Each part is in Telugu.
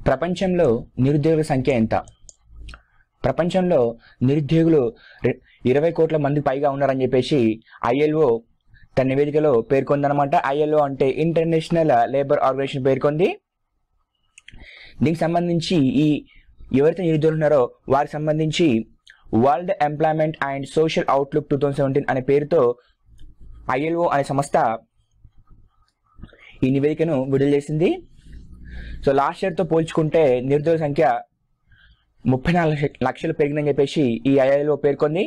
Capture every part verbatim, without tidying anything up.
ప్రపంచంలో నిరుద్యోగుల సంఖ్య ఎంత? ప్రపంచంలో నిరుద్యోగులు ఇరవై కోట్ల మంది పైగా ఉన్నారని చెప్పేసి ఐఎల్ఓ తన నివేదికలో పేర్కొందనమాట. ఐఎల్ఓ అంటే ఇంటర్నేషనల్ లేబర్ ఆర్గనైజేషన్ పేర్కొంది. దీనికి సంబంధించి ఈ ఎవరైతే నిరుద్యోగులు ఉన్నారో వారికి సంబంధించి world employment and social outlook two thousand seventeen అనే పేరుతో ఐఎల్ఓ అనే సంస్థ ఈ నివేదికను విడుదల చేసింది. సో లాస్ట్ ఇయర్తో పోల్చుకుంటే నిరుద్యోగ సంఖ్య ముప్పై నాలుగు లక్షలు పెరిగిందని చెప్పేసి ఈ ఐఎల్ఓ పేర్కొంది.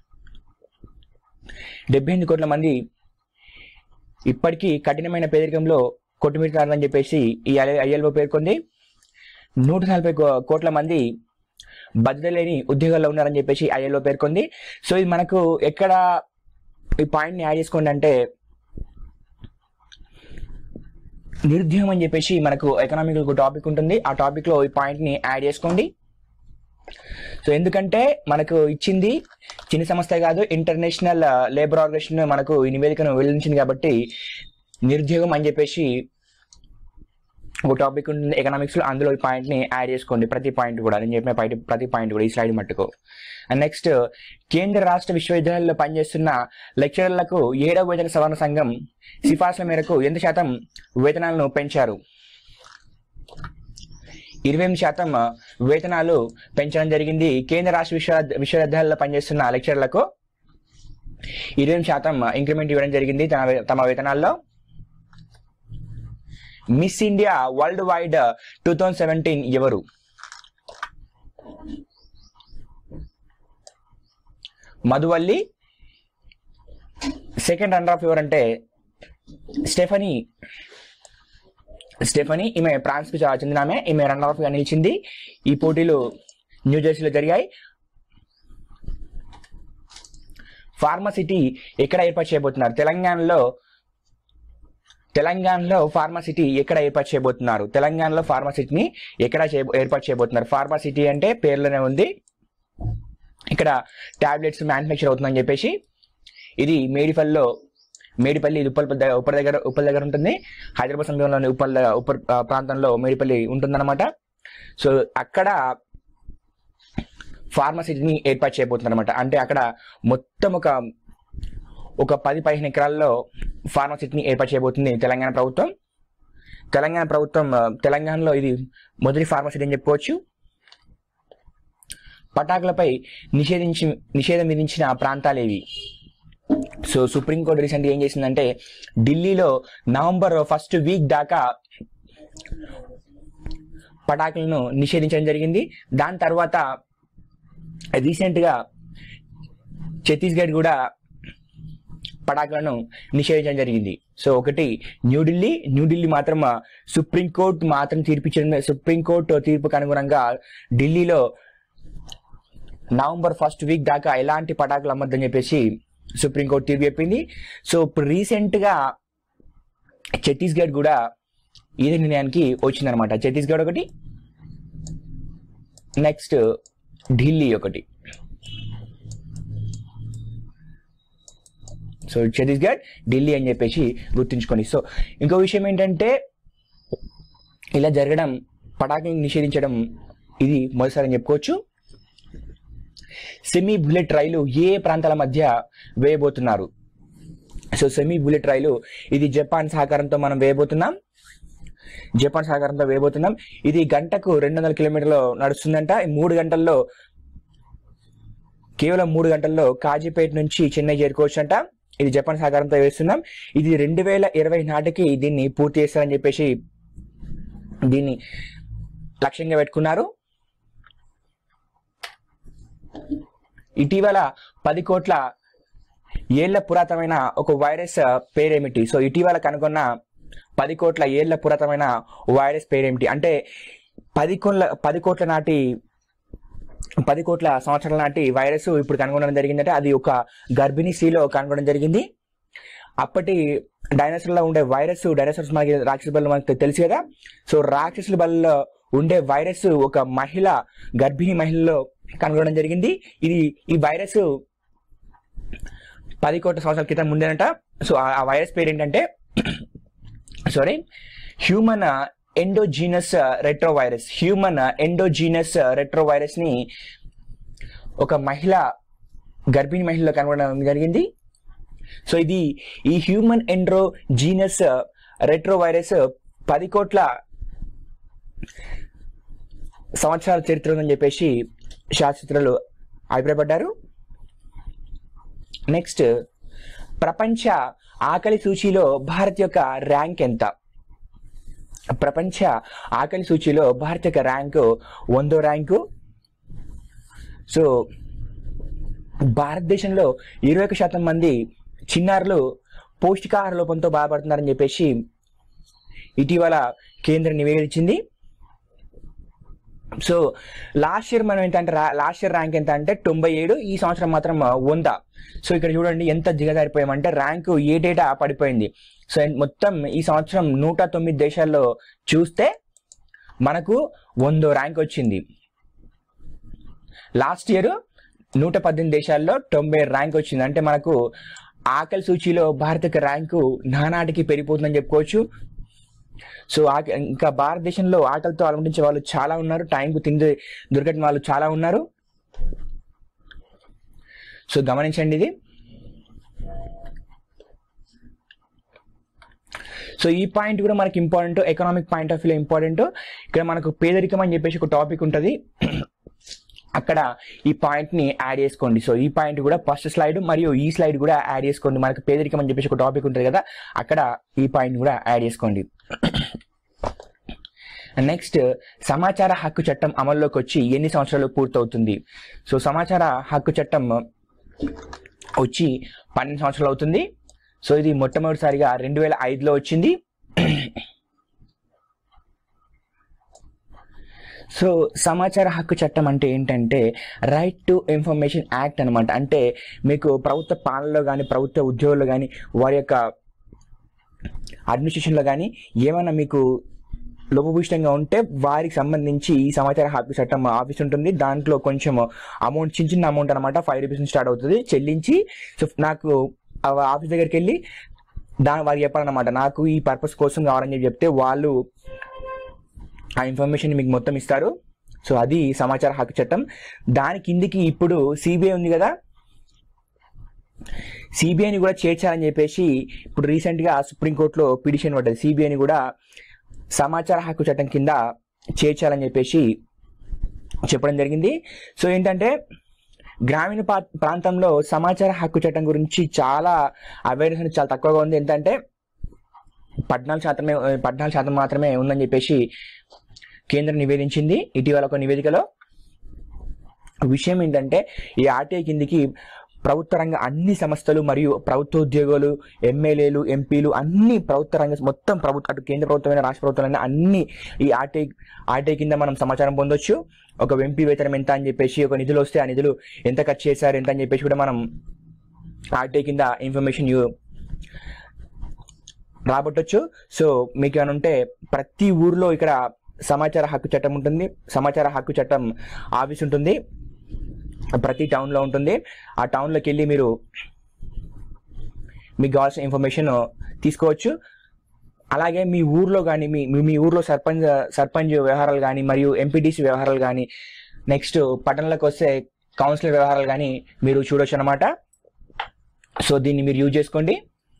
డెబ్బై ఎనిమిది కోట్ల మంది ఇప్పటికీ కఠినమైన పేదరికంలో కొట్టుమిట్టారని చెప్పేసి ఈ ఐఎల్ఓ పేర్కొంది. నూట నలభై కోట్ల మంది భద్రత లేని ఉద్యోగాల్లో ఉన్నారని చెప్పేసి ఐఎల్ఓ పేర్కొంది. సో ఇది మనకు ఎక్కడ ఈ పాయింట్ని యాడ్ చేసుకోండి అంటే నిరుద్యోగం అని చెప్పేసి మనకు ఎకనామిక్ ఒక టాపిక్ ఉంటుంది. ఆ టాపిక్లో ఈ పాయింట్ని యాడ్ చేసుకోండి. సో ఎందుకంటే మనకు ఇచ్చింది చిన్న సంస్థ కాదు, ఇంటర్నేషనల్ లేబర్ ఆర్గనైజేషన్ మనకు ఈ నివేదికను వెల్లడించింది కాబట్టి నిరుద్యోగం అని చెప్పేసి ఒక టాపిక్ ఉంటుంది ఎకనామిక్స్లో. అందులో ఈ పాయింట్ని యాడ్ చేసుకోండి. ప్రతి పాయింట్ కూడా నేను చెప్పిన పాయింట్ ప్రతి పాయింట్ కూడా ఈ స్లైడ్ మట్టుకు. అండ్ నెక్స్ట్, కేంద్ర రాష్ట్ర విశ్వవిద్యాలయాల్లో పనిచేస్తున్న లెక్చరర్లకు ఏడవ వేతన సవరణ సంఘం సిఫార్సుల మేరకు ఎంత శాతం వేతనాలను పెంచారు? ఇరవై ఎనిమిది శాతం వేతనాలు పెంచడం జరిగింది. కేంద్ర రాష్ట్ర విశ్వ విశ్వవిద్యాలయాల్లో పనిచేస్తున్న లెక్చరర్లకు ఇరవై ఎనిమిది శాతం ఇంక్రిమెంట్ ఇవ్వడం జరిగింది తమ తమ వేతనాల్లో. Miss India worldwide two thousand seventeen ఎవరు? మధువల్లి. సెకండ్ రన్నర్ ఆఫ్ ఎవరంటే స్టెఫనీ స్టెఫనీ ఈమె ఫ్రాన్స్ కు చెందిన ఆమె. ఈమె రన్నర్ ఆఫ్ గా నిలిచింది. ఈ పోటీలు న్యూజెర్సీలో జరిగాయి. ఫార్మసిటీ ఎక్కడ ఏర్పాటు చేయబోతున్నారు? తెలంగాణలో తెలంగాణలో ఫార్మసిటీ ఎక్కడ ఏర్పాటు చేయబోతున్నారు? తెలంగాణలో ఫార్మసిటీని ఎక్కడ ఏర్పాటు చేయబోతున్నారు? ఫార్మసిటీ అంటే పేర్లోనే ఉంది. ఇక్కడ టాబ్లెట్స్ మ్యానుఫ్యాక్చర్ అవుతుందని చెప్పేసి. ఇది మేడిపల్లిలో మేడిపల్లి ఇది ఉప్పల్ ఉప్పల్ దగ్గర ఉప్పల్ దగ్గర ఉంటుంది. హైదరాబాద్ సమీపంలోని ఉప్పల్ ఉప్పల్ ప్రాంతంలో మేడిపల్లి ఉంటుందన్నమాట. సో అక్కడ ఫార్మసిటీని ఏర్పాటు చేయబోతున్నారు అనమాట. అంటే అక్కడ మొత్తం ఒక ఒక పది పదిహేను ఎకరాల్లో ఫార్మసిటీని ఏర్పాటు చేయబోతుంది తెలంగాణ ప్రభుత్వం. తెలంగాణ ప్రభుత్వం తెలంగాణలో ఇది మొదటి ఫార్మసిటీ అని చెప్పుకోవచ్చు. పటాకులపై నిషేధించి నిషేధం విధించిన ప్రాంతాలు ఏవి? సో సుప్రీంకోర్టు రీసెంట్గా ఏం చేసిందంటే ఢిల్లీలో నవంబర్ ఫస్ట్ వీక్ దాకా పటాకులను నిషేధించడం జరిగింది. దాని తర్వాత రీసెంట్గా ఛత్తీస్గఢ్ కూడా పటాకులను నిషేధించడం జరిగింది. సో ఒకటి న్యూఢిల్లీ న్యూఢిల్లీ మాత్రం సుప్రీంకోర్టు మాత్రం తీర్పిచ్చిన సుప్రీంకోర్టు తీర్పుకు అనుగుణంగా ఢిల్లీలో నవంబర్ ఫస్ట్ వీక్ దాకా ఎలాంటి పటాకులు అమ్మద్దని చెప్పేసి సుప్రీంకోర్టు తీర్పు చెప్పింది. సో ఇప్పుడు రీసెంట్గా ఛత్తీస్గఢ్ కూడా ఇదే నిర్ణయానికి వచ్చిందనమాట. ఛత్తీస్గఢ్ ఒకటి, నెక్స్ట్ ఢిల్లీ ఒకటి. సో ఛత్తీస్గఢ్, ఢిల్లీ అని చెప్పేసి గుర్తుంచుకోండి. సో ఇంకో విషయం ఏంటంటే ఇలా జరగడం, పటాకులను నిషేధించడం ఇది మొదటిసారి అని చెప్పుకోవచ్చు. సెమీ బుల్లెట్ రైలు ఏ ప్రాంతాల మధ్య వేయబోతున్నారు? సో సెమీ బుల్లెట్ రైలు ఇది జపాన్ సహకారంతో మనం వేయబోతున్నాం. జపాన్ సహకారంతో వేయబోతున్నాం. ఇది గంటకు రెండు వందల కిలోమీటర్లు నడుస్తుందంట. మూడు గంటల్లో కేవలం మూడు గంటల్లో కాజీపేట నుంచి చెన్నై చేరుకోవచ్చు అంట. ఇది జపాన్ సహకారంతో వేస్తున్నాం. ఇది రెండు వేల ఇరవై నాటికి దీన్ని పూర్తి చేస్తారని చెప్పేసి దీన్ని లక్ష్యంగా పెట్టుకున్నారు. ఇటీవల పది కోట్ల ఏళ్ల పురాతనమైన ఒక వైరస్ పేరేమిటి? సో ఇటీవల కనుగొన్న పది కోట్ల ఏళ్ల పురాతనమైన వైరస్ పేరేమిటి అంటే పది కోట్ల పది కోట్ల నాటి పది కోట్ల సంవత్సరాల నాటి వైరస్ ఇప్పుడు కనుగొనడం జరిగిందంటే అది ఒక గర్భిణీ స్త్రీలో కనుగొనడం జరిగింది. అప్పటి డైనోసార్లో ఉండే వైరస్, డైనోసార్స్ మనకి రాక్షస బల్లో మనకు తెలుసు కదా. సో రాక్షసుల బల్లో ఉండే వైరస్ ఒక మహిళ, గర్భిణీ మహిళలో కనుగొనడం జరిగింది. ఇది ఈ వైరస్ పది కోట్ల సంవత్సరాల క్రితం ముందేనట. సో ఆ వైరస్ పేరు ఏంటంటే sorry human endogenous retrovirus human endogenous retrovirus ని ఒక మహిళ గర్భిణీ మహిళలో కనుగొనడం జరిగింది. సో ఇది ఈ హ్యూమన్ ఎండోజీనస్ రెట్రోవైరస్ పది కోట్ల సంవత్సరాల చరిత్ర ఉందని చెప్పేసి శాస్త్రజ్ఞులు అభిప్రాయపడ్డారు. నెక్స్ట్, ప్రపంచ ఆకలి సూచీలో భారత్ యొక్క ర్యాంక్ ఎంత? ప్రపంచ ఆకలి సూచీలో భారత్ యొక్క ర్యాంకు వందో ర్యాంకు. సో భారతదేశంలో ఇరవై ఒక శాతం మంది చిన్నారులు పౌష్టికాహార లోపంతో బాధపడుతున్నారని చెప్పేసి ఇటీవల కేంద్రం నివేదించింది. సో లాస్ట్ ఇయర్ మనం ఏంటంటే లాస్ట్ ఇయర్ ర్యాంక్ ఎంత అంటే తొంభై ఏడు, ఈ సంవత్సరం మాత్రం వంద. సో ఇక్కడ చూడండి ఎంత దిగజారిపోయామంటే ర్యాంకు ఏటేటా పడిపోయింది. సో మొత్తం ఈ సంవత్సరం నూట తొమ్మిది దేశాల్లో చూస్తే మనకు వందో ర్యాంక్ వచ్చింది. లాస్ట్ ఇయర్ నూట పద్దెనిమిది దేశాల్లో తొంభై ర్యాంక్ వచ్చింది. అంటే మనకు ఆకలి సూచీలో భారత ర్యాంకు నానాటికి పెరిగిపోతుందని చెప్పుకోవచ్చు. సో ఇంకా భారతదేశంలో ఆకలితో అలమటించే వాళ్ళు చాలా ఉన్నారు, టైంకు తిండి దొరకని వాళ్ళు చాలా ఉన్నారు. సో గమనించండి ఇది. సో ఈ పాయింట్ కూడా మనకి ఇంపార్టెంట్, ఎకనామిక్ పాయింట్ ఆఫ్ వ్యూలో ఇంపార్టెంట్. ఇక్కడ మనకు పేదరికం అని చెప్పేసి ఒక టాపిక్ ఉంటుంది, అక్కడ ఈ పాయింట్ ని యాడ్ చేసుకోండి. సో ఈ పాయింట్ కూడా ఫస్ట్ స్లైడ్ మరియు ఈ స్లైడ్ కూడా యాడ్ చేసుకోండి. మనకు పేదరికం అని చెప్పేసి ఒక టాపిక్ ఉంటుంది కదా, అక్కడ ఈ పాయింట్ కూడా యాడ్ చేసుకోండి. నెక్స్ట్, సమాచార హక్కు చట్టం అమల్లోకి వచ్చి ఎన్ని సంవత్సరాలు పూర్తవుతుంది? సో సమాచార హక్కు చట్టం వచ్చి పన్నెండు సంవత్సరాలు అవుతుంది. సో ఇది మొట్టమొదటిసారిగా రెండు వేల ఐదులో వచ్చింది. సో సమాచార హక్కు చట్టం అంటే ఏంటంటే రైట్ టు ఇన్ఫర్మేషన్ యాక్ట్ అనమాట. అంటే మీకు ప్రభుత్వ పాలనలో కానీ ప్రభుత్వ ఉద్యోగుల్లో కానీ వారి యొక్క అడ్మినిస్ట్రేషన్లో కానీ ఏమైనా మీకు లోపభూయిష్టంగా ఉంటే వారికి సంబంధించి ఈ సమాచార హక్కు చట్టం ఆఫీస్ ఉంటుంది. దాంట్లో కొంచెం అమౌంట్, చిన్న చిన్న అమౌంట్ అనమాట, ఫైవ్ రూపీస్ నుంచి స్టార్ట్ అవుతుంది చెల్లించి. సో నాకు ఆఫీస్ దగ్గరికి వెళ్ళి దాని వారికి చెప్పాలన్నమాట, నాకు ఈ పర్పస్ కోసం కావాలని చెప్పి చెప్తే వాళ్ళు ఆ ఇన్ఫర్మేషన్ మీకు మొత్తం ఇస్తారు. సో అది సమాచార హక్కు చట్టం. దాని కిందికి ఇప్పుడు సిబిఐ ఉంది కదా, సిబిఐని కూడా చేర్చాలని చెప్పేసి ఇప్పుడు రీసెంట్గా సుప్రీంకోర్టులో పిటిషన్ పడ్డది. సిబిఐని కూడా సమాచార హక్కు చట్టం కింద చేర్చాలని చెప్పేసి చెప్పడం జరిగింది. సో ఏంటంటే గ్రామీణ ప్రాంతంలో సమాచార హక్కు చట్టం గురించి చాలా అవేర్నెస్ అనేది చాలా తక్కువగా ఉంది. ఏంటంటే పద్నాలుగు శాతమే పద్నాలుగు శాతం మాత్రమే ఉందని చెప్పేసి కేంద్రం నివేదించింది ఇటీవల ఒక నివేదికలో. విషయం ఏంటంటే ఈ ఆర్టీఐ కిందికి ప్రభుత్వ రంగ అన్ని సంస్థలు మరియు ప్రభుత్వ ఉద్యోగులు, ఎమ్మెల్యేలు, ఎంపీలు, అన్ని ప్రభుత్వ రంగ మొత్తం ప్రభుత్వ అటు కేంద్ర ప్రభుత్వమైన రాష్ట్ర ప్రభుత్వాలైనా అన్ని ఈ ఆర్టీఐ ఆర్టీఐ కింద మనం సమాచారం పొందొచ్చు. ఒక ఎంపీ వేతనం ఎంత అని చెప్పేసి, ఒక నిధులు వస్తే ఆ నిధులు ఎంత ఖర్చు చేశారు ఎంత అని చెప్పేసి కూడా మనం ఆర్టీఐ కింద ఇన్ఫర్మేషన్ రాబట్టొచ్చు. సో మీకు ఏమైనా ఉంటే ప్రతి ఊర్లో ఇక్కడ సమాచార హక్కు చట్టం ఉంటుంది, సమాచార హక్కు చట్టం ఆఫీస్ ఉంటుంది, ప్రతి టౌన్లో ఉంటుంది. ఆ టౌన్లోకి వెళ్ళి మీరు మీకు కావాల్సిన ఇన్ఫర్మేషన్ తీసుకోవచ్చు. అలాగే మీ ఊర్లో కానీ మీ మీ ఊర్లో సర్పంచ్ సర్పంచ్ వ్యవహారాలు కానీ మరియు ఎంపీటీసీ వ్యవహారాలు కానీ, నెక్స్ట్ పట్టణంలోకి వస్తే కౌన్సిలర్ వ్యవహారాలు కానీ మీరు చూడొచ్చు అనమాట. సో దీన్ని మీరు యూజ్ చేసుకోండి.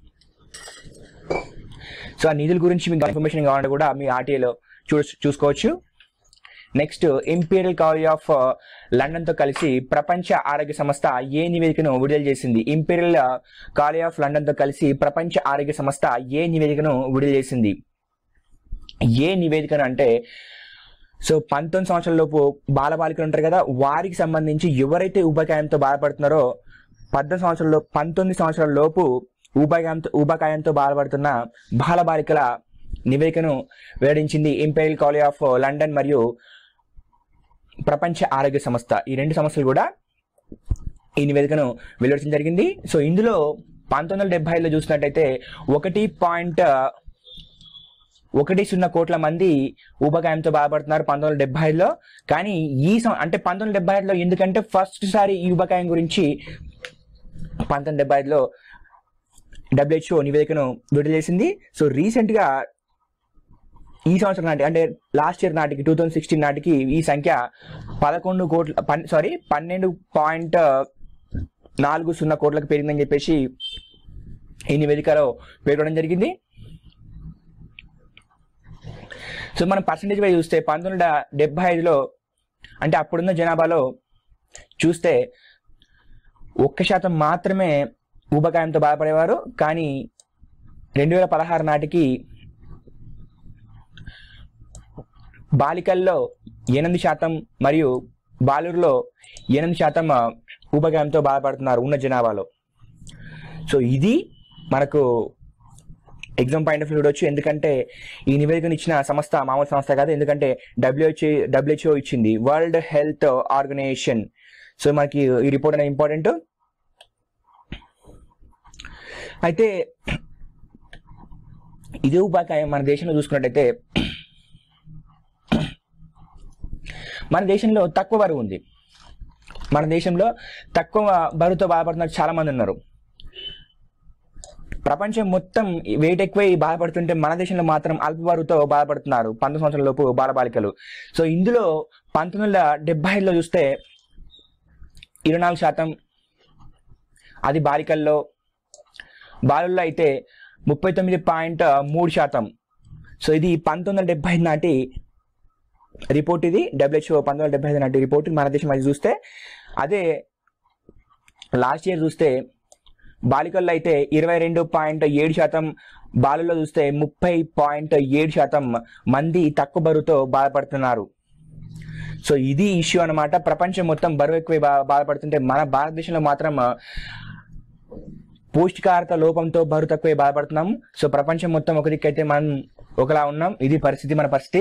సో ఆ నిధుల గురించి మీకు ఇన్ఫర్మేషన్ కావాలంటే కూడా మీ ఆర్టీఐలో చూ చూసుకోవచ్చు. Next, imperial college of London తో కలిసి ప్రపంచ ఆరోగ్య సంస్థ ఏ నివేదికను విడుదల చేసింది? ఇంపీరియల్ కాలేజ్ ఆఫ్ లండన్ తో కలిసి ప్రపంచ ఆరోగ్య సంస్థ ఏ నివేదికను విడుదల చేసింది? ఏ నివేదికను అంటే సో పంతొమ్మిది సంవత్సరాల లోపు బాలబాలికలు ఉంటారు కదా, వారికి సంబంధించి ఎవరైతే ఊబకాయంతో బాధపడుతున్నారో పద్దెనిమిది సంవత్సరాల పంతొమ్మిది సంవత్సరాల లోపు ఊబకాయంతో ఊబకాయంతో బాధపడుతున్న బాలబాలికల నివేదికను వెల్లడించింది ఇంపీరియల్ కాలేజ్ ఆఫ్ లండన్ మరియు ప్రపంచ ఆరోగ్య సంస్థ. ఈ రెండు సంస్థలు కూడా ఈ నివేదికను వెల్లడించడం జరిగింది. సో ఇందులో పంతొమ్మిది వందల డెబ్బై ఐదులో చూసినట్టయితే ఒకటి పాయింట్ ఒకటి సున్నా కోట్ల మంది ఊబకాయంతో బాధపడుతున్నారు పంతొమ్మిది వందల డెబ్బై ఐదులో. కానీ ఈ అంటే పంతొమ్మిది వందల డెబ్బై ఐదులో ఎందుకంటే ఫస్ట్ సారి ఈ ఊబకాయం గురించి పంతొమ్మిది వందల డెబ్బై ఐదులో డబ్ల్యూహెచ్ఓ నివేదికను విడుదల చేసింది. సో రీసెంట్ గా ఈ సంవత్సరం నాటి అంటే లాస్ట్ ఇయర్ నాటికి టూ థౌజండ్ సిక్స్టీన్ నాటికి ఈ సంఖ్య పదకొండు కోట్ల పన్ సారీ పన్నెండు పాయింట్ నాలుగు సున్నా కోట్లకు పెరిగిందని చెప్పేసి ఈ నివేదికలో పేర్కొనడం జరిగింది. సో మనం పర్సంటేజ్ వైజ్ చూస్తే పంతొమ్మిది వందల డెబ్బై ఐదులో అంటే అప్పుడున్న జనాభాలో చూస్తే ఒక్క శాతం మాత్రమే ఊబకాయంతో బాధపడేవారు. కానీ రెండు వేల పదహారు నాటికి బాలికల్లో ఎనిమిది శాతం మరియు బాలురులో ఎనిమిది శాతం ఊబకాయంతో బాధపడుతున్నారు ఉన్న జనాభాలో. సో ఇది మనకు ఎగ్జామ్ పాయింట్ ఆఫ్ వ్యూ చూడవచ్చు. ఎందుకంటే ఈ నివేదికను ఇచ్చిన సంస్థ మామూలు సంస్థ కాదు, ఎందుకంటే డబ్ల్యూహెచ్ఓ డబ్ల్యూహెచ్ఓ ఇచ్చింది, వరల్డ్ హెల్త్ ఆర్గనైజేషన్. సో మనకి ఈ రిపోర్ట్ అనేది ఇంపార్టెంట్. అయితే ఇదే ఉపాకాయం మన దేశంలో చూసుకున్నట్టయితే మన దేశంలో తక్కువ బరువు ఉంది. మన దేశంలో తక్కువ బరువుతో బాధపడుతున్న చాలా మంది ఉన్నారు. ప్రపంచం మొత్తం వెయిట్ ఎక్కువై బాధపడుతుంటే మన దేశంలో మాత్రం అల్ప బరువుతో బాధపడుతున్నారు పంతొమ్మిది సంవత్సరాల లోపు బాలబాలికలు. సో ఇందులో పంతొమ్మిది వందల డెబ్బై ఐదులో చూస్తే ఇరవై నాలుగు శాతం అది బాలికల్లో, బాలుల్లో అయితే ముప్పై తొమ్మిది పాయింట్ మూడు శాతం. సో ఇది పంతొమ్మిది వందల డెబ్బై ఐదు నాటి రిపోర్ట్. ఇది డబ్ల్యూహెచ్ఓ పంతొమ్మిది వందల డెబ్బై ఐదు నాటి రిపోర్ట్. మన దేశం అది చూస్తే అదే లాస్ట్ ఇయర్ చూస్తే బాలికల్లో అయితే ఇరవై రెండు పాయింట్ ఏడు శాతం, బాలుల్లో చూస్తే ముప్పై పాయింట్ ఏడు శాతం మంది తక్కువ బరువుతో బాధపడుతున్నారు. సో ఇది ఇష్యూ అనమాట. ప్రపంచం మొత్తం బరువు ఎక్కువ బా బాధపడుతుంటే మన భారతదేశంలో మాత్రం పౌష్టికాహారత లోపంతో బరువు తక్కువ బాధపడుతున్నాం. సో ప్రపంచం మొత్తం ఒక దిక్కైతే మనం ఒకలా ఉన్నాం. ఇది పరిస్థితి, మన పరిస్థితి.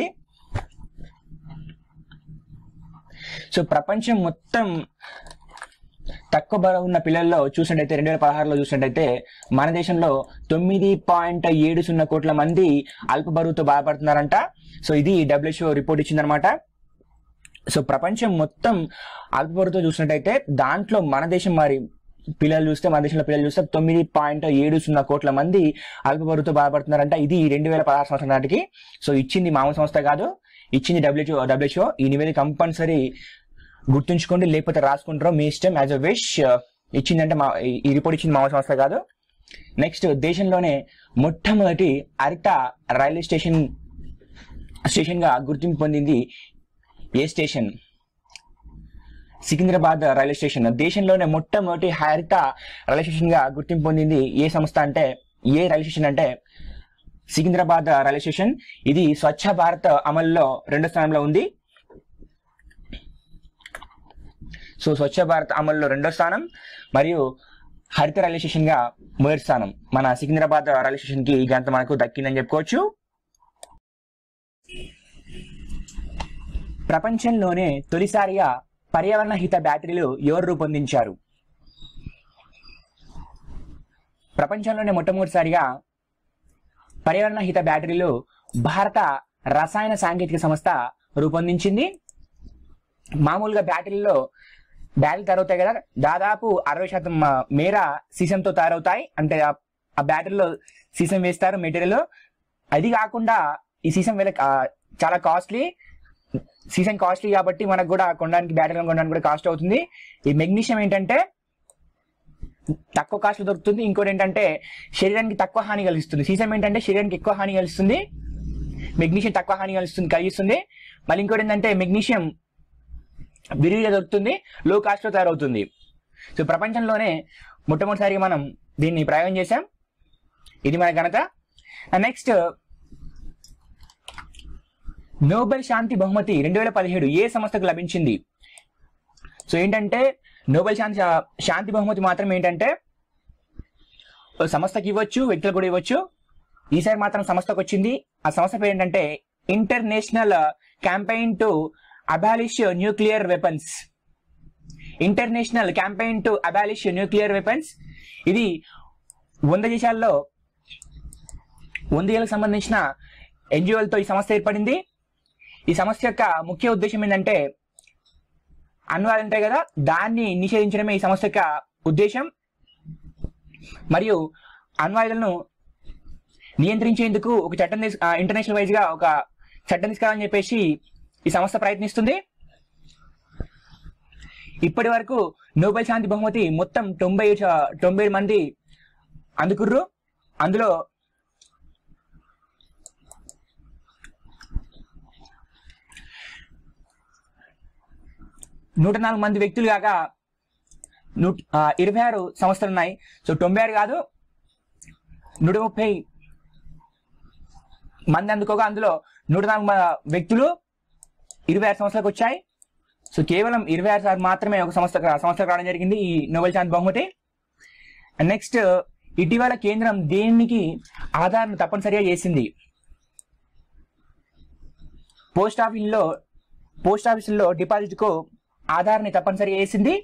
సో ప్రపంచం మొత్తం తక్కువ బరువు ఉన్న పిల్లల్లో చూసినట్టయితే రెండు వేల పదహారులో చూసినట్టయితే మన దేశంలో తొమ్మిది పాయింట్ ఏడు సున్నా కోట్ల మంది అల్ప బరువుతో బాధపడుతున్నారంట. సో ఇది డబ్ల్యూహెచ్ఓ రిపోర్ట్ ఇచ్చిందనమాట. సో ప్రపంచం మొత్తం అల్ప బరువుతో చూసినట్టయితే దాంట్లో మన దేశం మరి పిల్లలు చూస్తే మన దేశంలో పిల్లలు చూస్తే తొమ్మిది పాయింట్ ఏడు సున్నా కోట్ల మంది అల్ప బరువుతో బాధపడుతున్నారంట. ఇది రెండు వేల పదహారు సంవత్సరం నాటికి. సో ఇచ్చింది మామూలు సంస్థ కాదు, ఇచ్చింది డబ్ల్యూహెచ్ఓ డబ్ల్యూహెచ్ఓ ఈ నివేదిక కంపల్సరీ గుర్తుంచుకోండి, లేకపోతే రాసుకుంటారో మీ ఇష్టం, యాజ్ అ విష్. ఇచ్చిందంటే మా ఈ రిపోర్ట్ ఇచ్చింది మామూలు సంస్థ కాదు. నెక్స్ట్, దేశంలోనే మొట్టమొదటి హరిత రైల్వే స్టేషన్ స్టేషన్ గా గుర్తింపు పొందింది ఏ స్టేషన్? Secunderabad railway station. దేశంలోనే మొట్టమొదటి హరిత రైల్వే స్టేషన్ గా గుర్తింపు పొందింది ఏ సంస్థ అంటే, ఏ రైల్వే స్టేషన్ అంటే సికింద్రాబాద్ రైల్వే స్టేషన్. ఇది స్వచ్ఛ భారత్ అమలులో రెండో స్థానంలో ఉంది. సో స్వచ్ఛ భారత్ అమలులో రెండో స్థానం మరియు హరిత రైల్వే స్టేషన్ గా మొదటి స్థానం మన సికింద్రాబాద్ రైల్వే స్టేషన్ కి ఈ ఘనత మనకు దక్కిందని చెప్పుకోవచ్చు. ప్రపంచంలోనే తొలిసారిగా పర్యావరణ హిత బ్యాటరీలు ఎవరు రూపొందించారు? ప్రపంచంలోనే మొట్టమొదటిసారిగా పర్యావరణ హిత బ్యాటరీలు భారత రసాయన సాంకేతిక సంస్థ రూపొందించింది. మామూలుగా బ్యాటరీలో బ్యాటరీలు తయారవుతాయి కదా, దాదాపు అరవై శాతం మేర సీసంతో తయారవుతాయి. అంటే ఆ బ్యాటరీలో సీసం వేస్తారు మెటీరియల్. అది కాకుండా ఈ సీసం వేల చాలా కాస్ట్లీ, సీసం కాస్ట్లీ కాబట్టి మనకు కూడా కొనడానికి బ్యాటరీలను కొనడానికి కూడా కాస్ట్ అవుతుంది. ఈ మెగ్నీషియం ఏంటంటే తక్కువ కాస్ట్ దొరుకుతుంది. ఇంకోటి ఏంటంటే శరీరానికి తక్కువ హాని కలిగిస్తుంది. సీసం ఏంటంటే శరీరానికి ఎక్కువ హాని కలిగిస్తుంది, మెగ్నీషియం తక్కువ హాని కలిగిస్తుంది కలిగిస్తుంది మళ్ళీ ఇంకోటి ఏంటంటే మెగ్నీషియం విరివిగా దొరుకుతుంది, లో కాస్ట్ లో తయారవుతుంది. సో ప్రపంచంలోనే మొట్టమొదటిసారిగా మనం దీన్ని ప్రయోగం చేశాం. ఇది మన ఘనత. నెక్స్ట్, నోబెల్ శాంతి బహుమతి రెండు వేల పదిహేడు ఏ సంస్థకు లభించింది? సో ఏంటంటే నోబెల్ శాంతి శాంతి బహుమతి మాత్రం ఏంటంటే సంస్థకి ఇవ్వచ్చు, వ్యక్తులకు కూడా ఇవ్వచ్చు. ఈసారి మాత్రం సంస్థకు వచ్చింది. ఆ సంస్థ పేరు ఏంటంటే international campaign to abolish nuclear weapons. International campaign to abolish nuclear weapons. ఇది వంద దేశాల్లో వంద ఏళ్ళకు సంబంధించిన ఎన్జిఓలతో ఈ సంస్థ ఏర్పడింది. ఈ సంస్థ యొక్క ముఖ్య ఉద్దేశం ఏంటంటే అణ్వాయుధాలు ఉంటాయి కదా, దాన్ని నిషేధించడమే ఈ సంస్థ యొక్క ఉద్దేశం. మరియు అణ్వాయుధాలను నియంత్రించేందుకు ఒక చట్టం ఇంటర్నేషనల్ వైజ్ గా ఒక చట్టం తీసుకురావాలని చెప్పేసి ఈ సంస్థ ప్రయత్నిస్తుంది. ఇప్పటి వరకు నోబెల్ శాంతి బహుమతి మొత్తం తొంభై తొంభై మంది అందుకుర్రు. అందులో నూట నాలుగు మంది వ్యక్తులు కాక నూట ఇరవై ఆరు సంస్థలు ఉన్నాయి. సో తొంభై ఆరు కాదు నూట ముప్పై మంది అందుకోగా అందులో నూట నాలుగు వ్యక్తులు ఇరవై ఆరు సంవత్సరాలకు వచ్చాయి. సో కేవలం ఇరవై ఆరు సార్లు మాత్రమే ఒక సంస్థ సంస్థకు రావడం జరిగింది ఈ నోబెల్ శాంతి బహుమతి. నెక్స్ట్, ఇటీవల కేంద్రం దేనికి ఆధార్ను తప్పనిసరిగా చేసింది? పోస్ట్ ఆఫీసులో పోస్ట్ ఆఫీసుల్లో డిపాజిట్కు ఆధార్ని తప్పనిసరిగా చేసింది.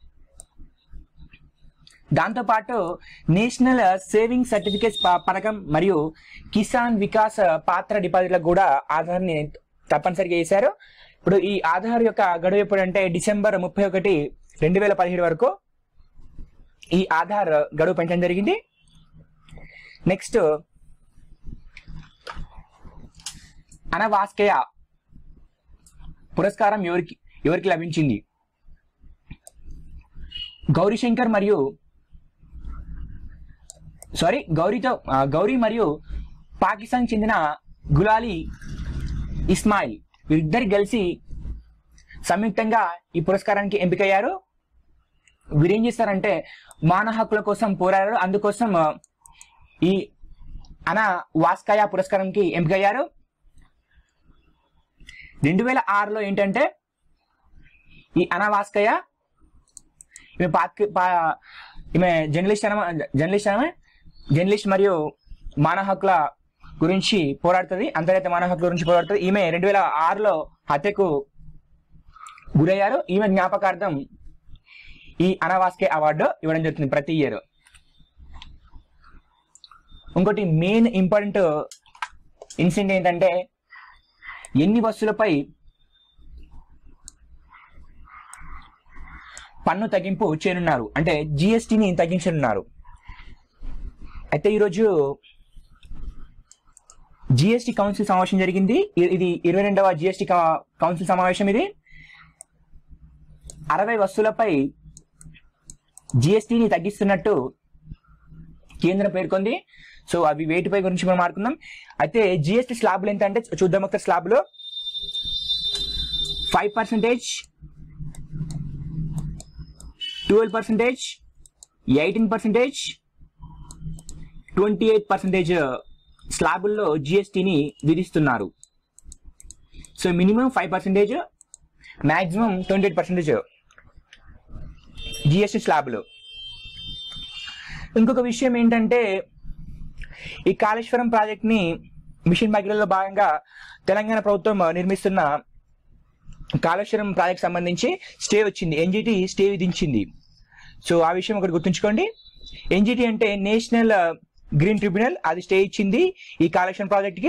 దాంతోపాటు నేషనల్ సేవింగ్ సర్టిఫికేట్స్ పథకం మరియు కిసాన్ వికాస్ పాత్ర డిపాజిట్లకు కూడా ఆధార్ని తప్పనిసరిగా చేశారు. ఇప్పుడు ఈ ఆధార్ యొక్క గడువు ఎప్పుడంటే డిసెంబర్ ముప్పై ఒకటి రెండు వేల పదిహేడు వరకు ఈ ఆధార్ గడువు పెంచడం జరిగింది. నెక్స్ట్, అనా వాస్కేయ పురస్కారం ఎవరికి ఎవరికి లభించింది? గౌరీశంకర్ మరియు సారీ గౌరీతో గౌరీ మరియు పాకిస్తాన్ చెందిన గులాలి ఇస్మాయిల్ వీరిద్దరు కలిసి సంయుక్తంగా ఈ పురస్కారానికి ఎంపికయ్యారు. వీరేం చేస్తారంటే మానవ హక్కుల కోసం పోరాడారు. అందుకోసం ఈ అనా వాస్కాయ పురస్కారానికి ఎంపికయ్యారు. రెండు వేల ఆరులో ఏంటంటే ఈ అనా వాస్కాయ ఈమె పాక్ ఈమె జర్నలిస్ట్ అన జర్నలిస్ట్ అనే జర్నలిస్ట్ మరియు మానవ హక్కుల గురించి పోరాడుతుంది. అంతర్జాతీయ మానవ హక్కుల గురించి పోరాడుతుంది. ఈమె రెండు వేల ఆరులో హత్యకు గురయ్యారు. ఈమె జ్ఞాపకార్థం ఈ అనా వాస్కే అవార్డు ఇవ్వడం జరుగుతుంది ప్రతి ఇయర్. ఇంకోటి మెయిన్ ఇంపార్టెంట్ ఇన్సిడెంట్ ఏంటంటే ఎన్ని వస్తువులపై పన్ను తగ్గింపు చేయనున్నారు అంటే జిఎస్టిని తగ్గించనున్నారు. అయితే ఈరోజు జిఎస్టి కౌన్సిల్ సమావేశం జరిగింది. ఇది ఇరవై రెండవ జిఎస్టి కౌన్సిల్ సమావేశం. ఇది అరవై వస్తువులపై జిఎస్టిని తగ్గిస్తున్నట్టు కేంద్రం పేర్కొంది. సో అవి వేటిపై గురించి మనం మాట్లాడుకుందాం. అయితే జిఎస్టి స్లాబ్లు ఎంత అంటే చూద్దాం. ఒకసారి స్లాబ్లో five percentage, twelve percentage, eighteen percentage, twenty eight percentage స్లాబుల్లో జిఎస్టిని విధిస్తున్నారు. So minimum five percentage, maximum twenty eight percentage GST స్లాబులు. ఇంకొక విషయం ఏంటంటే ఈ కాళేశ్వరం ప్రాజెక్ట్ని మిషన్ భగీరథలో భాగంగా తెలంగాణ ప్రభుత్వం నిర్మిస్తున్న కాళేశ్వరం ప్రాజెక్ట్ సంబంధించి స్టే వచ్చింది. ఎన్జిటి స్టే విధించింది. సో ఆ విషయం ఒకటి గుర్తుంచుకోండి. ఎన్జిటి అంటే నేషనల్ గ్రీన్ ట్రిబ్యునల్, అది స్టే ఇచ్చింది ఈ కాళేశ్వరం ప్రాజెక్ట్కి.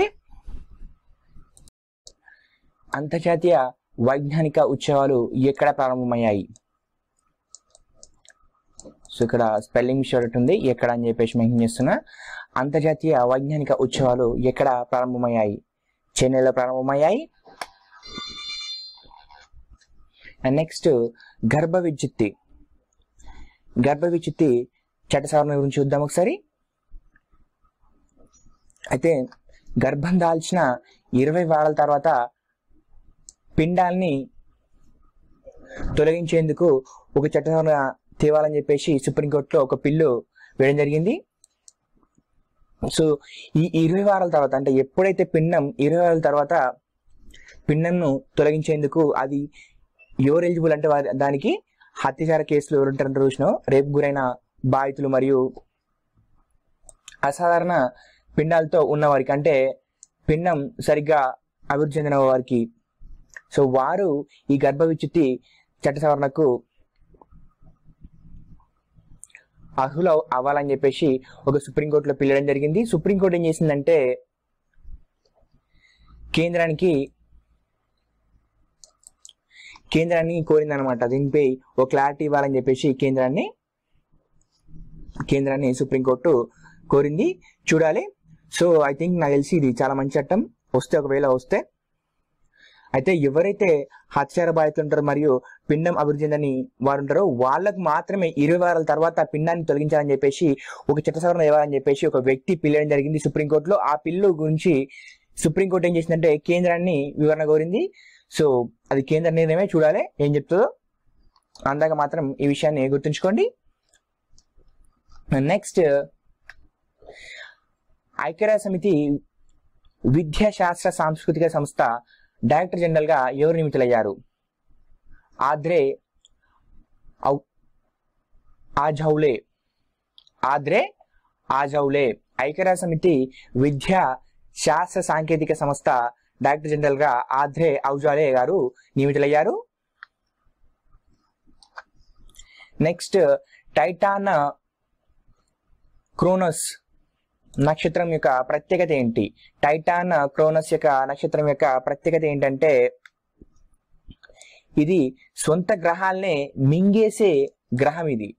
అంతర్జాతీయ వైజ్ఞానిక ఉత్సవాలు ఎక్కడ ప్రారంభమయ్యాయి? సో ఇక్కడ స్పెల్లింగ్ మిస్టేక్ ఉంది, ఎక్కడ అని చెప్పేసి మెన్షన్ చేస్తున్నా. అంతర్జాతీయ వైజ్ఞానిక ఉత్సవాలు ఎక్కడ ప్రారంభమయ్యాయి? చెన్నైలో ప్రారంభమయ్యాయి. అండ్ నెక్స్ట్, గర్భ విచ్ఛిత్తి గర్భ విచ్ఛిత్తి చట్ట సవరణ గురించి చూద్దాం ఒకసారి. అయితే గర్భం దాల్చిన ఇరవై వారాల తర్వాత పిండాల్ని తొలగించేందుకు ఒక చట్ట సవరణ తేవాలని చెప్పేసి సుప్రీంకోర్టులో ఒక బిల్లు వేయడం జరిగింది. సో ఈ ఇరవై వారాల తర్వాత అంటే ఎప్పుడైతే పిండం ఇరవై వారాల తర్వాత పిండంను తొలగించేందుకు అది ఎవరు ఎలిజిబుల్ అంటే దానికి హత్యాచార కేసులు ఎవరు ఉంటారంటే చూసినాం, రేపు గురైన బాధితులు మరియు అసాధారణ పిండాలతో ఉన్న వారికి అంటే పిండం సరిగ్గా అభివృద్ధి చెందిన వారికి, సో వారు ఈ గర్భ విచ్ఛిత్తి చట్ట సవరణకు అర్హులు అవ్వాలని చెప్పేసి ఒక సుప్రీంకోర్టులో పిలవడం జరిగింది. సుప్రీంకోర్టు ఏం చేసిందంటే కేంద్రానికి కేంద్రాన్ని కోరిందనమాట. దీనిపై ఒక క్లారిటీ ఇవ్వాలని చెప్పేసి కేంద్రాన్ని కేంద్రాన్ని సుప్రీంకోర్టు కోరింది. చూడాలి. సో ఐ థింక్ నాకు తెలిసి ఇది చాలా మంచి చట్టం వస్తే, ఒకవేళ వస్తే అయితే ఎవరైతే హత్యార బాధితులు ఉంటారో మరియు పిండం అభివృద్ధి చెందని వారు ఉంటారో వాళ్ళకు మాత్రమే ఇరవై వారాల తర్వాత పిండాన్ని తొలగించాలని చెప్పేసి ఒక చట్ట సవరణ ఇవ్వాలని చెప్పేసి ఒక వ్యక్తి పిల్లడం జరిగింది సుప్రీంకోర్టులో. ఆ పిల్లు గురించి సుప్రీంకోర్టు ఏం చేసిందంటే కేంద్రాన్ని వివరణ కోరింది. సో అది కేంద్ర నిర్ణయమే, చూడాలి ఏం చెప్తుందో. అందాక మాత్రం ఈ విషయాన్ని గుర్తుంచుకోండి. నెక్స్ట్, ఐక్యరాజ్య సమితి విద్యాశాస్త్ర సాంస్కృతిక సంస్థ డైరెక్టర్ జనరల్ గా ఎవరు నియమితులయ్యారు? ఆద్రే ఆజౌలే. ఆద్రే ఆజౌలే. ఐక్యరాజ్య సమితి విద్యా శాస్త్ర సాంకేతిక సంస్థ డైరెక్టర్ జనరల్ గా ఆద్రే ఔజాలే గారు నియమితులయ్యారు. నెక్స్ట్, టైటాన్ క్రోనస్ నక్షత్రం యొక్క ప్రత్యేకత ఏంటి? టైటాన్ క్రోనస్ యొక్క నక్షత్రం యొక్క ప్రత్యేకత ఏంటంటే ఇది సొంత గ్రహాలనే మింగేసే గ్రహం. ఇది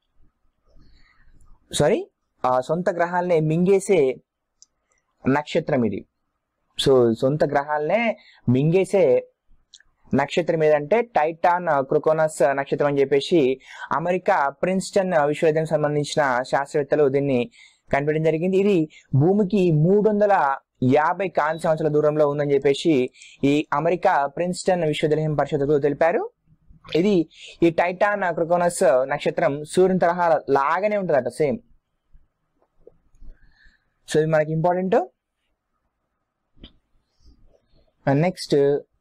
సారీ సొంత గ్రహాలనే మింగేసే నక్షత్రం ఇది. సో సొంత గ్రహాలనే మింగేసే నక్షత్రం ఏదంటే టైటాన్ క్రోనస్ నక్షత్రం అని చెప్పేసి అమెరికా ప్రిన్స్టన్ విశ్వవిద్యాలయం సంబంధించిన శాస్త్రవేత్తలు దీన్ని కనిపెట్టడం జరిగింది. ఇది భూమికి మూడు వందల యాభై కాంతి సంవత్సరాల దూరంలో ఉందని చెప్పేసి ఈ అమెరికా ప్రిన్స్టన్ విశ్వవిద్యాలయం పరిశోధకులు తెలిపారు. ఇది ఈ టైటాన్ క్రోనస్ నక్షత్రం సూర్యుని తరహా లాగానే ఉంటుందట, సేమ్. సో ఇది మనకి important. Next,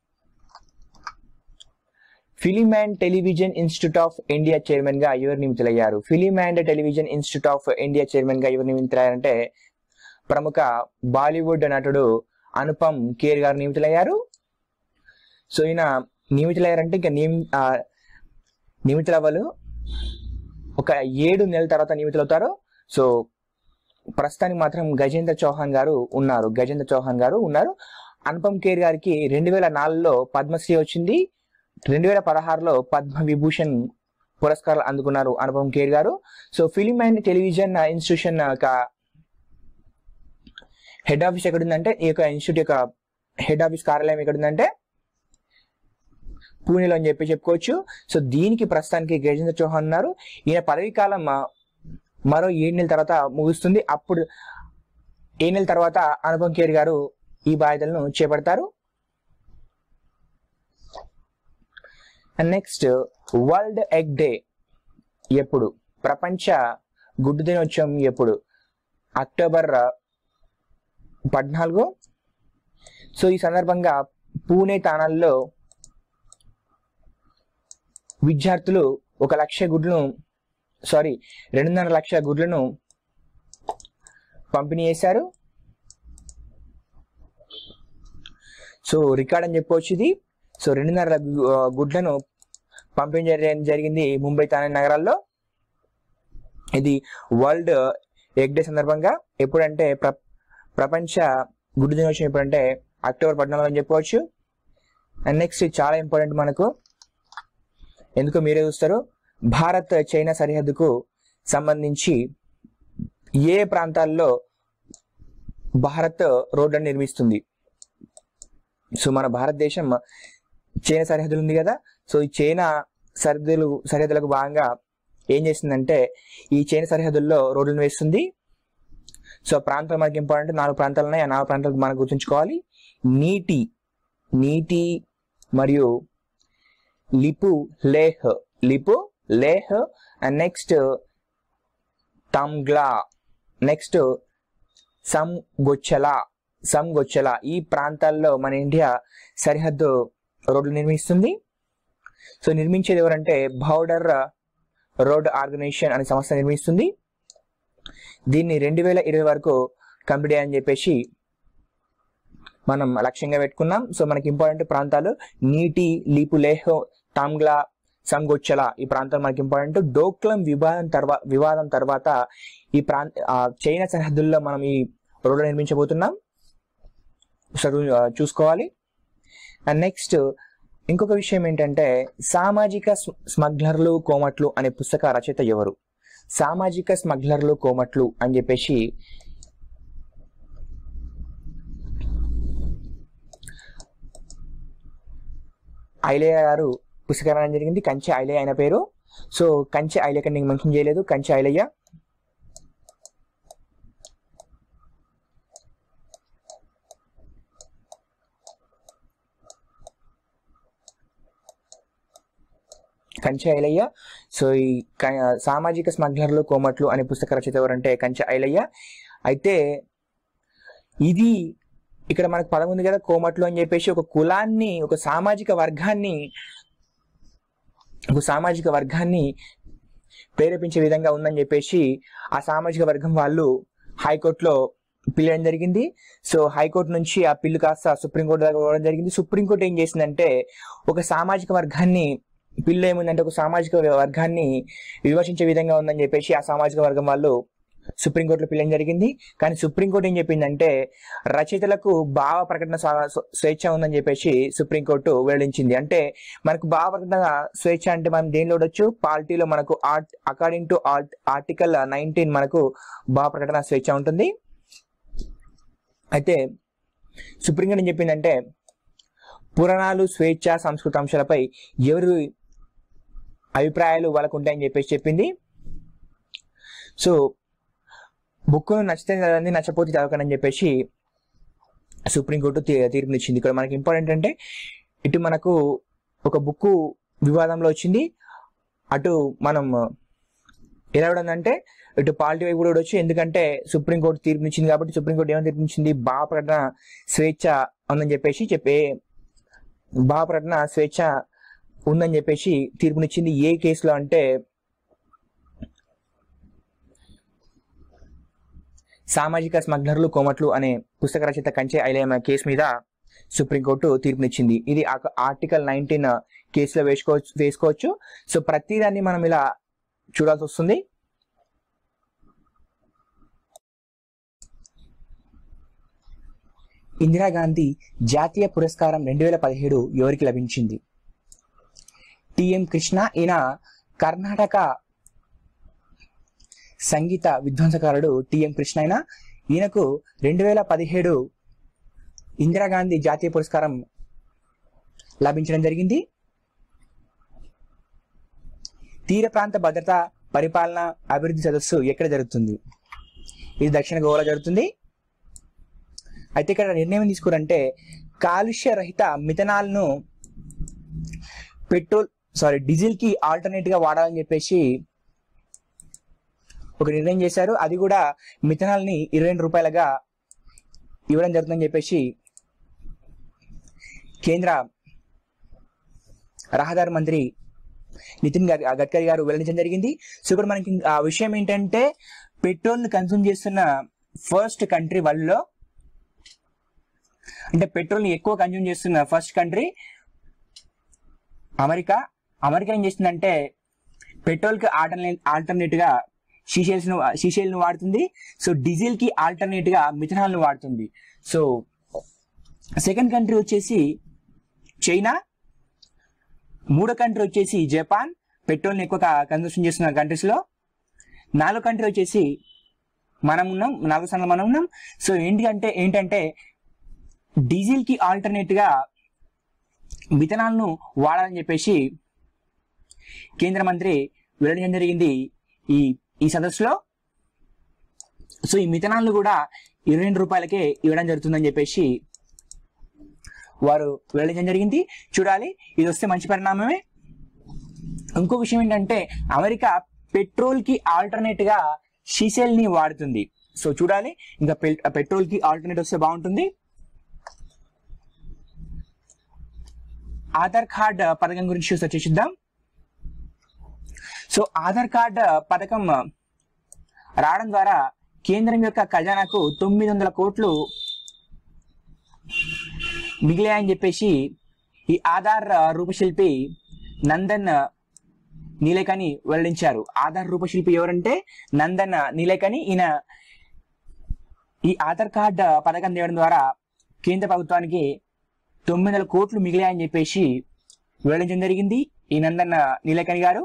film and television institute of India chairman గా ఎవరు నియమితులయ్యారు? Film and television institute of India chairman గా ఎవరు నియమితులయ్యారంటే ప్రముఖ బాలీవుడ్ నటుడు అనుపమ్ ఖేర్ గారు నియమితులయ్యారు. సో ఈయన నియమితులయ్యారంటే ఇంకా నియమి నియమితులవ్వలు ఒక ఏడు నెలల తర్వాత నియమితులవుతారు. సో ప్రస్తుతానికి మాత్రం గజేంద్ర చౌహాన్ గారు ఉన్నారు గజేంద్ర చౌహాన్ గారు ఉన్నారు. అనుపమ్ ఖేర్ గారికి రెండు వేల నాలుగులో పద్మశ్రీ వచ్చింది. రెండు వేల పదహారులో పద్మ విభూషణ్ పురస్కారాలు అందుకున్నారు అనుపమ్ ఖేర్ గారు. So film and television institution యొక్క హెడ్ ఆఫీస్ ఎక్కడుందంటే, ఈ యొక్క ఇన్స్టిట్యూట్ యొక్క హెడ్ ఆఫీస్ కార్యాలయం ఎక్కడుందంటే పూణేలో అని చెప్పి చెప్పుకోవచ్చు. సో దీనికి ప్రస్తుతానికి గజేంద్ర చౌహాన్ ఉన్నారు. ఈయన పదవీ కాలం మరో ఏడు నెలల తర్వాత ముగుస్తుంది. అప్పుడు ఏడు నెలల తర్వాత అనుపమ్ ఖేర్ గారు ఈ బాధ్యతలను చేపడతారు. నెక్స్ట్, వరల్డ్ ఎగ్ డే ఎప్పుడు? ప్రపంచ గుడ్డు దినోత్సవం ఎప్పుడు? అక్టోబర్ పద్నాలుగు. సో ఈ సందర్భంగా పూణే తానాల్లో విద్యార్థులు ఒక లక్ష గుడ్లను సారీ రెండున్నర లక్షల గుడ్లను పంపిణీ చేశారు. సో రికార్డ్ అని చెప్పుకోవచ్చు ఇది. సో రెండున్నర గుడ్లను పంపిణీ జరిగింది ముంబై తానే నగరాల్లో. ఇది వరల్డ్ ఎగ్ డే సందర్భంగా. ఎప్పుడంటే ప్ర ప్రపంచ గుడ్డు దినోత్సవం ఎప్పుడంటే అక్టోబర్ పద్నాలుగు అని చెప్పుకోవచ్చు. అండ్ నెక్స్ట్ చాలా ఇంపార్టెంట్ మనకు, ఎందుకో మీరే చూస్తారు. భారత్ చైనా సరిహద్దుకు సంబంధించి ఏ ప్రాంతాల్లో భారత్ రోడ్లను నిర్మిస్తుంది? సో మన భారతదేశం చైనా సరిహద్దులు ఉంది కదా. సో ఈ చైనా సరిహద్దులు సరిహద్దులకు భాగంగా ఏం చేస్తుందంటే ఈ చైనా సరిహద్దుల్లో రోడ్లను వేస్తుంది. సో ప్రాంతాలు మనకి ఇంపార్టెంట్, నాలుగు ప్రాంతాలు ఉన్నాయి. ఆ నాలుగు ప్రాంతాలకు మనం గుర్తుంచుకోవాలి. నీటి నీటి మరియు Lipu Lekh Lipu Lekh and next Tamgla, next Sangochala Sangochala ఈ ప్రాంతాల్లో మన ఇండియా సరిహద్దు రోడ్లు నిర్మిస్తుంది. సో నిర్మించేది ఎవరంటే బౌర్డర్ రోడ్ ఆర్గనైజేషన్ అనే సంస్థ నిర్మిస్తుంది. దీన్ని రెండు వేల ఇరవై వరకు కంప్లీట్ అయ్యని చెప్పేసి మనం లక్ష్యంగా పెట్టుకున్నాం. సో మనకి ఇంపార్టెంట్ ప్రాంతాలు నీటి, లిపులేహ్, తామ్గ్లా, సంగొచ్చల ఈ ప్రాంతాలు మనకి ఇంపార్టెంట్. డోక్లం వివాదం తర్వాత వివాదం తర్వాత ఈ ప్రాంత చైనా సరిహద్దుల్లో మనం ఈ రోడ్డు నిర్మించబోతున్నాం. చూసుకోవాలి. అండ్ నెక్స్ట్ ఇంకొక విషయం ఏంటంటే సామాజిక స్మగ్లర్లు కోమట్లు అనే పుస్తక రచయిత ఎవరు? సామాజిక స్మగ్లర్లు కోమట్లు అని చెప్పేసి ఐలయ్య గారు పుస్తకం రాయడం జరిగింది. కంచె ఐలయ్య ఆయన పేరు. సో కంచె ఐలయ్య కన్నా నేను మెన్షన్ చేయలేదు. కంచె ఐలయ్య కంచె ఐలయ్య. సో ఈ సామాజిక స్మగ్లర్లు కోమట్లు అనే పుస్తక రచయిత ఎవరంటే కంచె ఐలయ్య. అయితే ఇది ఇక్కడ మనకు పదం ఉంది కదా కోమట్లు అని చెప్పేసి, ఒక కులాన్ని ఒక సామాజిక వర్గాన్ని ఒక సామాజిక వర్గాన్ని ప్రేరేపించే విధంగా ఉందని చెప్పేసి ఆ సామాజిక వర్గం వాళ్ళు హైకోర్టులో పిల్లడం జరిగింది. సో హైకోర్టు నుంచి ఆ పిల్లు కాస్త సుప్రీంకోర్టు దాకా పోవడం జరిగింది. సుప్రీంకోర్టు ఏం చేసిందంటే ఒక సామాజిక వర్గాన్ని పిల్లు ఏముందంటే ఒక సామాజిక వర్గాన్ని విమర్శించే విధంగా ఉందని చెప్పేసి ఆ సామాజిక వర్గం వాళ్ళు సుప్రీంకోర్టులో పిల్లడం జరిగింది. కానీ సుప్రీంకోర్టు ఏం చెప్పిందంటే రచయితలకు భావ ప్రకటన స్వేచ్ఛ ఉందని చెప్పేసి సుప్రీంకోర్టు వెల్లడించింది. అంటే మనకు భావ ప్రకటన స్వేచ్ఛ అంటే మనం దేనిలో ఉండొచ్చు, పాలిటీలో మనకు art according to art article nineteen మనకు భావ ప్రకటన స్వేచ్ఛ ఉంటుంది. అయితే సుప్రీంకోర్టు ఏం చెప్పిందంటే పురాణాలు స్వేచ్ఛ సంస్కృత అంశాలపై ఎవరి అభిప్రాయాలు వాళ్ళకు ఉంటాయని చెప్పేసి చెప్పింది. సో బుక్ను నచ్చితే చదవండి, నచ్చపోతే చదవకండి అని చెప్పేసి సుప్రీంకోర్టు తీర్పునిచ్చింది. ఇక్కడ మనకి ఇంపార్టెంట్ అంటే ఇటు మనకు ఒక బుక్ వివాదంలో వచ్చింది, అటు మనం ఎలా ఉందంటే ఇటు పాలిటీ వైపు కూడా వచ్చి, ఎందుకంటే సుప్రీంకోర్టు తీర్పునిచ్చింది కాబట్టి సుప్రీంకోర్టు ఏమైనా తీర్పునిచ్చింది భావ ప్రకటన స్వేచ్ఛ ఉందని చెప్పేసి చెప్పే భావ ప్రకటన స్వేచ్ఛ ఉందని చెప్పేసి తీర్పునిచ్చింది. ఏ కేసులో అంటే సామాజిక స్మగ్లర్లు కోమట్లు అనే పుస్తక రచయిత కంచె ఐలయ్య కేసు మీద సుప్రీంకోర్టు తీర్పునిచ్చింది. ఇది ఆర్టికల్ నైన్టీన్ కేసులో వేసుకోవచ్చు వేసుకోవచ్చు సో ప్రతిదాన్ని మనం ఇలా చూడాల్సి వస్తుంది. ఇందిరాగాంధీ జాతీయ పురస్కారం రెండు వేల పదిహేడు ఎవరికి లభించింది? టిఎం కృష్ణ. ఈయన కర్ణాటక సంగీత విధ్వంసకారుడు టిఎం కృష్ణ. అయినా ఈయనకు రెండు వేల పదిహేడు ఇందిరాగాంధీ జాతీయ పురస్కారం లభించడం జరిగింది. తీర ప్రాంత భద్రత పరిపాలన అభివృద్ధి సదస్సు ఎక్కడ జరుగుతుంది? ఇది దక్షిణ గోవాలో జరుగుతుంది. అయితే ఇక్కడ నిర్ణయం తీసుకురంటే కాలుష్య రహిత మిథనాల్ను పెట్రోల్ సారీ డీజిల్ కి ఆల్టర్నేట్ గా వాడాలని చెప్పేసి ఒక నిర్ణయం చేశారు. అది కూడా మిథనాల్ ని ఇరవై రెండు రూపాయలుగా ఇవ్వడం జరుగుతుందని చెప్పేసి కేంద్ర రహదారి మంత్రి నితిన్ గడ్కరీ గారు వెల్లడించడం జరిగింది. సో ఇక్కడ మనకి ఆ విషయం ఏంటంటే పెట్రోల్ ని కన్సూమ్ చేస్తున్న ఫస్ట్ కంట్రీ వరల్డ్ లో, అంటే పెట్రోల్ ని ఎక్కువ కన్సూమ్ చేస్తున్న ఫస్ట్ కంట్రీ అమెరికా. అమెరికా ఏం చేస్తుందంటే పెట్రోల్ కి ఆల్టర్నేట్ ఆల్టర్నేట్ గా షీషేల్స్ ను షీషేల్ ను వాడుతుంది. సో డీజిల్ కి ఆల్టర్నేట్ గా మిథనాల్ ను వాడుతుంది. సో సెకండ్ కంట్రీ వచ్చేసి చైనా, మూడో కంట్రీ వచ్చేసి జపాన్, పెట్రోల్ ని ఎక్కువ కన్సూమ్ చేస్తున్న కంట్రీస్ లో. నాలుగో కంట్రీ వచ్చేసి మనం ఉన్నాం, నాలుగో స్థానంలో మనం ఉన్నాం. సో ఏంటి అంటే ఏంటంటే డీజిల్ కి ఆల్టర్నేట్ గా మిథనాల్ ను వాడాలని చెప్పేసి కేంద్ర మంత్రి వెల్లడించడం జరిగింది ఈ ఈ సదస్సులో. సో ఈ మిథనాల్ కూడా ఇరవై రెండు రూపాయలకే ఇవ్వడం జరుగుతుందని చెప్పేసి వారు వెల్లడించడం జరిగింది. చూడాలి, ఇది వస్తే మంచి పరిణామమే. ఇంకో విషయం ఏంటంటే అమెరికా పెట్రోల్ కి ఆల్టర్నేట్ గా షీసెల్ ని వాడుతుంది. సో చూడాలి, ఇంకా పెట్రోల్ కి ఆల్టర్నేట్ వస్తే బాగుంటుంది. ఆధార్ కార్డ్ పథకం గురించి చర్చిద్దాం. సో ఆధార్ కార్డ్ పథకం రావడం ద్వారా కేంద్రం యొక్క ఖజానాకు తొమ్మిది వందల కోట్లు మిగిలాయని చెప్పేసి ఈ ఆధార్ రూపశిల్పి నందన్ నీలేకని వెల్లడించారు. ఆధార్ రూపశిల్పి ఎవరంటే నందన్ నీలేకని. ఈయన ఈ ఆధార్ కార్డ్ పథకం తేవడం ద్వారా కేంద్ర ప్రభుత్వానికి తొమ్మిది వందల కోట్లు మిగిలాయని చెప్పేసి వెల్లడించడం జరిగింది ఈ నందన్ నీలేకని గారు.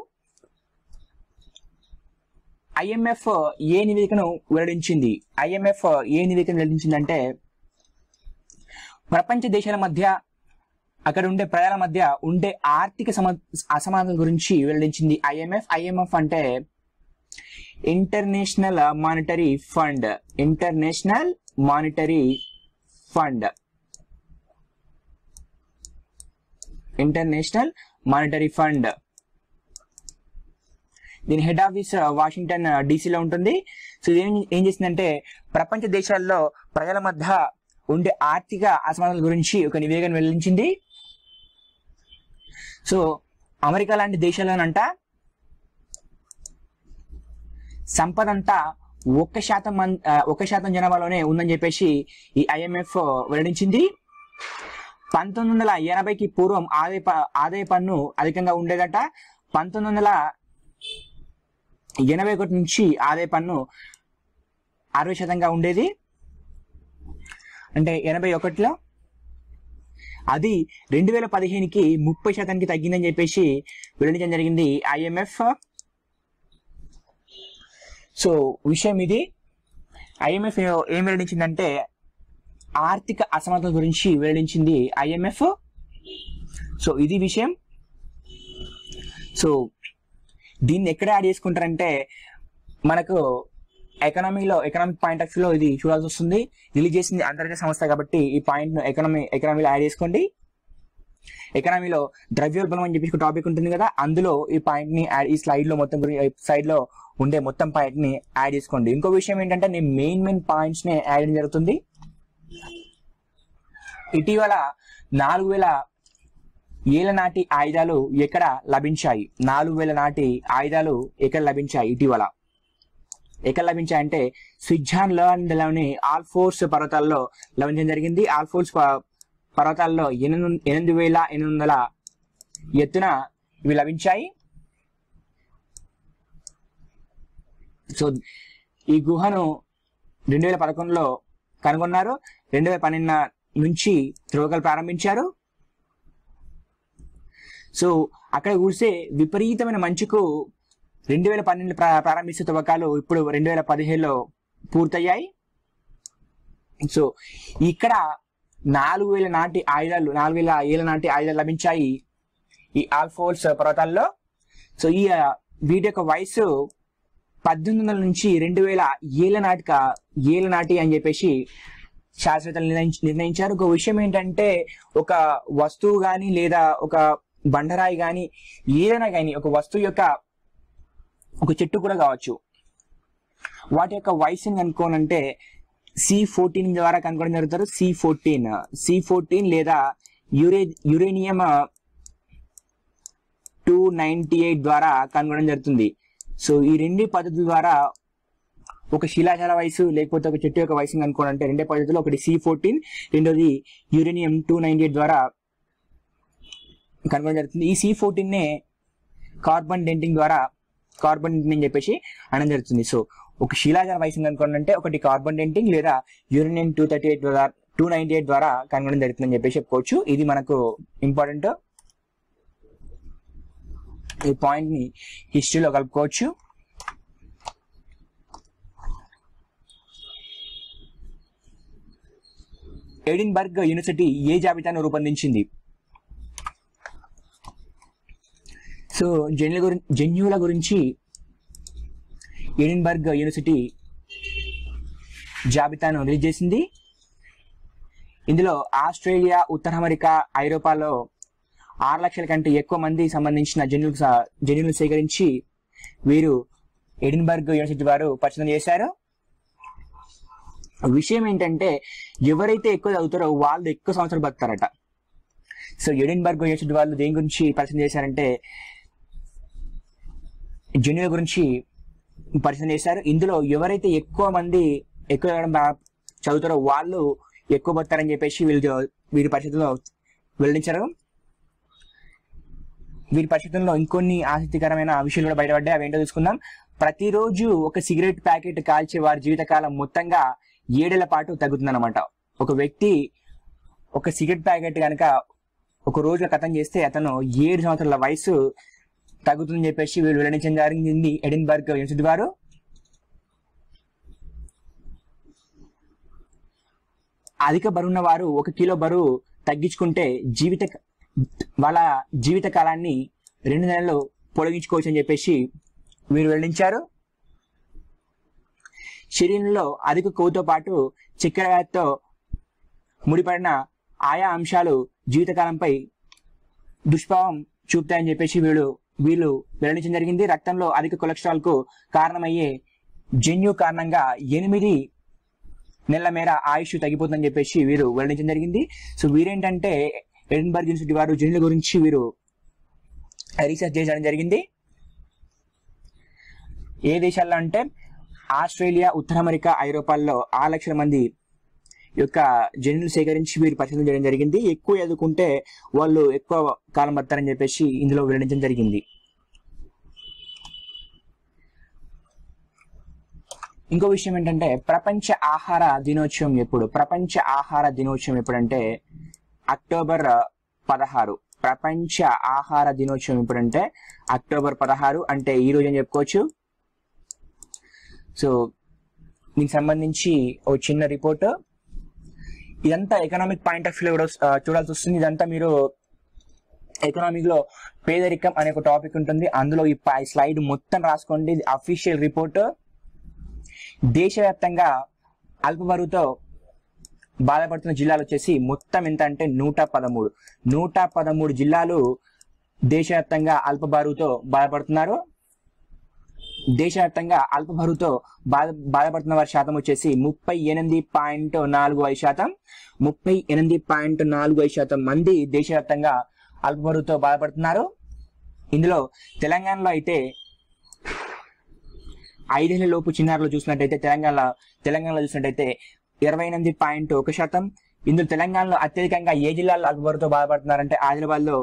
ఐఎంఎఫ్ ఏ నివేదికను వెల్లడించింది? ఐఎంఎఫ్ ఏ నివేదికను వెల్లడించిందంటే ప్రపంచ దేశాల మధ్య అక్కడ ఉండే ప్రజల మధ్య ఉండే ఆర్థిక సమ అసమానతల గురించి వెల్లడించింది ఐఎంఎఫ్. ఐఎంఎఫ్ అంటే international monetary fund. International monetary fund international monetary fund దీని హెడ్ ఆఫీస్ వాషింగ్టన్ డీసీలో ఉంటుంది. సో ఇది ఏం చేసిందంటే ప్రపంచ దేశాల్లో ప్రజల మధ్య ఉండే ఆర్థిక అసమానతల గురించి ఒక నివేదికను వెల్లడించింది. సో అమెరికా లాంటి దేశాల్లోనంట సంపద అంతా ఒక్క శాతం మంది ఒక్క శాతం జనాభాలోనే ఉందని చెప్పేసి ఈ ఐఎంఎఫ్ వెల్లడించింది. పంతొమ్మిది వందల ఎనభైకి పూర్వం ఆదాయ ఆదాయ పన్ను అధికంగా ఉండేదట. పంతొమ్మిది వందల ఎనభై ఒకటి నుంచి ఆదాయ పన్ను అరవై శాతంగా ఉండేది. అంటే ఎనభై ఒకటిలో అది రెండు వేల పదిహేనుకి ముప్పై శాతానికి తగ్గిందని చెప్పేసి వెల్లడించడం జరిగింది ఐఎంఎఫ్. సో విషయం ఇది. ఐఎంఎఫ్ ఏం వెల్లడించిందంటే ఆర్థిక అసమానతల గురించి వెల్లడించింది ఐఎంఎఫ్. సో ఇది విషయం. సో దీన్ని ఎక్కడ యాడ్ చేసుకుంటారంటే మనకు ఎకనామీలో ఎకనామిక్ పాయింట్ ఆఫ్ వ్యూలో ఇది చూడాల్సి వస్తుంది. రిలీజ్ చేసింది అంతర్జాతీయ సంస్థ కాబట్టి ఈ పాయింట్ ను ఎకనామీ ఎకనామీలో యాడ్ చేసుకోండి. ఎకనామీలో ద్రవ్యోల్బణం అని చెప్పి టాపిక్ ఉంటుంది కదా, అందులో ఈ పాయింట్ ని ఈ స్లైడ్ లో మొత్తం సైడ్ లో ఉండే మొత్తం పాయింట్ ని యాడ్ చేసుకోండి. ఇంకో విషయం ఏంటంటే నేను మెయిన్ మెయిన్ పాయింట్స్ ని యాడ్ చేయడం జరుగుతుంది. ఇటీవల నాలుగు వేల ఏళ్ల నాటి ఆయుధాలు ఎక్కడ లభించాయి? నాలుగు వేల నాటి ఆయుధాలు ఎక్కడ లభించాయి? ఇటీవల ఎక్కడ లభించాయంటే స్విట్జర్లాండ్ లోని ఆల్ఫోర్స్ పర్వతాల్లో లభించడం జరిగింది. ఆల్ఫోర్స్ పర్వతాల్లో ఎనిమిది ఎనిమిది వేల ఎనిమిది వందల ఎత్తున ఇవి లభించాయి. సో ఈ గుహను రెండు వేల పదకొండులో కనుగొన్నారు. రెండు వేల పన్నెండు నుంచి త్రవ్వకాలు ప్రారంభించారు. సో అక్కడ కూర్చే విపరీతమైన మంచుకు రెండు వేల పన్నెండు ప్రారంభిస్తే తవ్వకాలు ఇప్పుడు రెండు వేల పదిహేడులో పూర్తయ్యాయి. సో ఇక్కడ నాలుగు వేల నాటి ఆయుధాలు నాలుగు వేల ఏళ్ళ నాటి ఆయుధాలు లభించాయి ఈ ఆల్ఫోర్స్ పర్వతాల్లో. సో ఈ వీటి యొక్క వయసు పద్దెనిమిది వందల నుంచి రెండు వేల ఏళ్ళ నాటిక ఏళ్ళ నాటి అని చెప్పేసి శాస్త్రవేత్తలు నిర్ణయించారు. ఒక విషయం ఏంటంటే ఒక వస్తువు కానీ లేదా ఒక బండరాయి కానీ ఏదైనా కానీ ఒక వస్తువు యొక్క ఒక చెట్టు కూడా కావచ్చు, వాటి యొక్క వయసుని కనుక్కోనంటే సి ఫోర్టీన్ ద్వారా కనుక్కోవడం జరుగుతారు. సి ఫోర్టీన్ సి ఫోర్టీన్ లేదా యురే యురేనియం టూ నైన్టీ ఎయిట్ ద్వారా కనుగొనడం జరుగుతుంది. సో ఈ రెండు పద్ధతుల ద్వారా ఒక శిలాజాల వయసు లేకపోతే ఒక చెట్టు యొక్క వయసుని కనుక్కోవాలంటే రెండే పద్ధతులు, ఒకటి సి ఫోర్టీన్, రెండోది యురేనియం టూ నైన్టీ ఎయిట్ ద్వారా కనుగొనడం జరుగుతుంది. ఈ సి ఫోర్టీన్ నే కార్బన్ డేటింగ్ ద్వారా కార్బన్ డేటింగ్ అని చెప్పేసి అనడం జరుగుతుంది. సో ఒక శిలాజాల వయసుని కనుక్కోవాలంటే ఒకటి కార్బన్ డేటింగ్ లేదా యురేనియం టూ థర్టీ ఎయిట్ ద్వారా టూ నైన్టీ ఎయిట్ ద్వారా కనుగొనడం జరుగుతుందని చెప్పేసి చెప్పుకోవచ్చు. ఇది మనకు ఇంపార్టెంట్. ఈ పాయింట్ ని హిస్టరీలో కలుపుకోవచ్చు. ఎడిన్బర్గ్ యూనివర్సిటీ ఏ జాబితాను రూపొందించింది? సో జన్యుల గురించి జన్యువుల గురించి ఎడిన్బర్గ్ యూనివర్సిటీ జాబితాను రిలీజ్ చేసింది. ఇందులో ఆస్ట్రేలియా, ఉత్తర అమెరికా, ఐరోపాలో ఆరు లక్షల కంటే ఎక్కువ మంది సంబంధించిన జన్యులు జన్యులను సేకరించి వీరు ఎడిన్బర్గ్ యూనివర్సిటీ వారు పరిశోధన చేశారు. విషయం ఏంటంటే ఎవరైతే ఎక్కువ చదువుతారో వాళ్ళు ఎక్కువ సంవత్సరాలు బతుకుతారట. సో ఎడిన్బర్గ్ యూనివర్సిటీ వాళ్ళు దేని గురించి పరిశోధన చేశారంటే జన్యుల గురించి పరిశోధన చేశారు. ఇందులో ఎవరైతే ఎక్కువ మంది ఎక్కువ చదువుతారో వాళ్ళు ఎక్కువ బతుకుతారని చెప్పేసి వీళ్ళు వీరి పరిస్థితుల్లో వెల్లడించారు. వీరి పరిస్థితుల్లో ఇంకొన్ని ఆసక్తికరమైన విషయాలు కూడా బయటపడ్డాయి. అవి ఏంటో చూసుకుందాం. ప్రతిరోజు ఒక సిగరెట్ ప్యాకెట్ కాల్చే వారి జీవితకాలం మొత్తంగా ఏడేళ్ల పాటు తగ్గుతుందన్నమాట. ఒక వ్యక్తి ఒక సిగరెట్ ప్యాకెట్ కనుక ఒక రోజులో కథం చేస్తే అతను ఏడు సంవత్సరాల వయసు తగ్గుతుందని చెప్పేసి వీళ్ళు వెల్లడించడం జరిగింది ఎడిన్బర్గ్ యూనివర్సిటీ వారు. అధిక బరువున్న వారు ఒక కిలో బరువు తగ్గించుకుంటే జీవిత వాళ్ళ జీవిత కాలాన్ని రెండు నెలలు పొడిగించుకోవచ్చు అని చెప్పేసి వీరు వెల్లడించారు. శరీరంలో అధిక కొవ్వుతో పాటు చక్కెర వ్యాధితో ముడిపడిన ఆయా అంశాలు జీవితకాలంపై దుష్ప్రభావం చూపుతాయని చెప్పేసి వీళ్ళు వీళ్ళు వెల్లడించడం జరిగింది. రక్తంలో అధిక కొలెస్ట్రాల్ కు కారణమయ్యే జన్యు కారణంగా ఎనిమిది నెలల మేర ఆయుష్ తగ్గిపోతుందని చెప్పేసి వీరు వెల్లడించడం జరిగింది. సో వీరేంటంటే ఎడిన్బర్గ్ యూనివర్సిటీ వారు జన్యుల గురించి వీరు రీసెర్చ్ చేయడం జరిగింది. ఏ దేశాల్లో అంటే ఆస్ట్రేలియా, ఉత్తర అమెరికా, ఐరోపాల్లో ఆరు లక్షల మంది యొక్క జన్యులు సేకరించి వీరు పరిశోధన చేయడం జరిగింది. ఎక్కువ ఎదుర్కొంటే వాళ్ళు ఎక్కువ కాలం బతారని చెప్పేసి ఇందులో వెల్లడించడం జరిగింది. ఇంకో విషయం ఏంటంటే ప్రపంచ ఆహార దినోత్సవం ఎప్పుడు? ప్రపంచ ఆహార దినోత్సవం ఎప్పుడంటే అక్టోబర్ పదహారు. ప్రపంచ ఆహార దినోత్సవం ఎప్పుడంటే అక్టోబర్ పదహారు, అంటే ఈ రోజు అని చెప్పుకోవచ్చు. సో దీనికి సంబంధించి ఓ చిన్న రిపోర్ట్. ఇదంతా ఎకనామిక్ పాయింట్ ఆఫ్ వ్యూ చూడాల్సి వస్తుంది. ఇదంతా మీరు ఎకనామిక్ లో పేదరికం అనే ఒక టాపిక్ ఉంటుంది, అందులో ఈ స్లైడ్ మొత్తం రాసుకోండి. ఇది అఫీషియల్ రిపోర్ట్. దేశవ్యాప్తంగా అల్ప బరువుతో బాధపడుతున్న జిల్లాలు వచ్చేసి మొత్తం ఎంత అంటే నూట పదమూడు నూట పదమూడు జిల్లాలు దేశవ్యాప్తంగా అల్ప బరువుతో బాధపడుతున్నారు. దేశవ్యాప్తంగా అల్ప బరువుతో బాధ బాధపడుతున్న వారి శాతం వచ్చేసి ముప్పై ఎనిమిది పాయింట్ నాలుగు ఐదు శాతం ముప్పై ఎనిమిది పాయింట్ నాలుగు ఐదు శాతం మంది దేశవ్యాప్తంగా అల్ప బరువుతో బాధపడుతున్నారు. ఇందులో తెలంగాణలో అయితే ఐదేళ్ల లోపు చిన్నారులు చూసినట్టయితే తెలంగాణ తెలంగాణలో చూసినట్టయితే ఇరవై ఎనిమిది పాయింట్ ఒక శాతం. ఇందులో తెలంగాణలో అత్యధికంగా ఏ జిల్లాలో అల్ప బరువుతో బాధపడుతున్నారంటే ఆదిలాబాద్ లో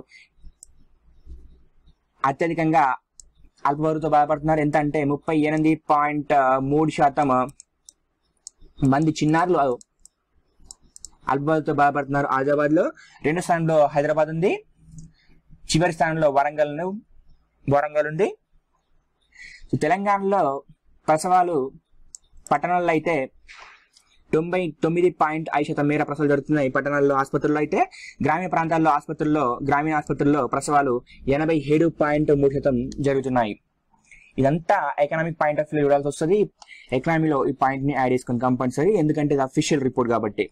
అత్యధికంగా అల్ప బరువుతో బాధపడుతున్నారు. ఎంత అంటే ముప్పై ఎనిమిది పాయింట్ మూడు శాతం మంది చిన్నారులు అల్ప బరువుతో బాధపడుతున్నారు ఆదిలాబాద్ లో. రెండో స్థానంలో హైదరాబాద్ ఉంది. చివరి స్థానంలో వరంగల్ వరంగల్ ఉంది. తెలంగాణలో ప్రసవాలు పట్టణాల్లో అయితే తొంభై తొమ్మిది పాయింట్ ఐదు శాతం మేర ప్రసవాలు జరుగుతున్నాయి పట్టణాల్లో. ఆసుపత్రుల్లో అయితే గ్రామీణ ప్రాంతాల్లో ఆసుపత్రుల్లో గ్రామీణ ఆసుపత్రుల్లో ప్రసవాలు ఎనభై ఏడు పాయింట్ మూడు శాతం జరుగుతున్నాయి. ఇదంతా ఎకనామిక్ పాయింట్ ఆఫ్ వ్యూ చూడాల్సి వస్తుంది. ఎకనామీలో ఈ పాయింట్ ని యాడ్ చేసుకుని కంపల్సరీ, ఎందుకంటే ఇది అఫీషియల్ రిపోర్ట్ కాబట్టి.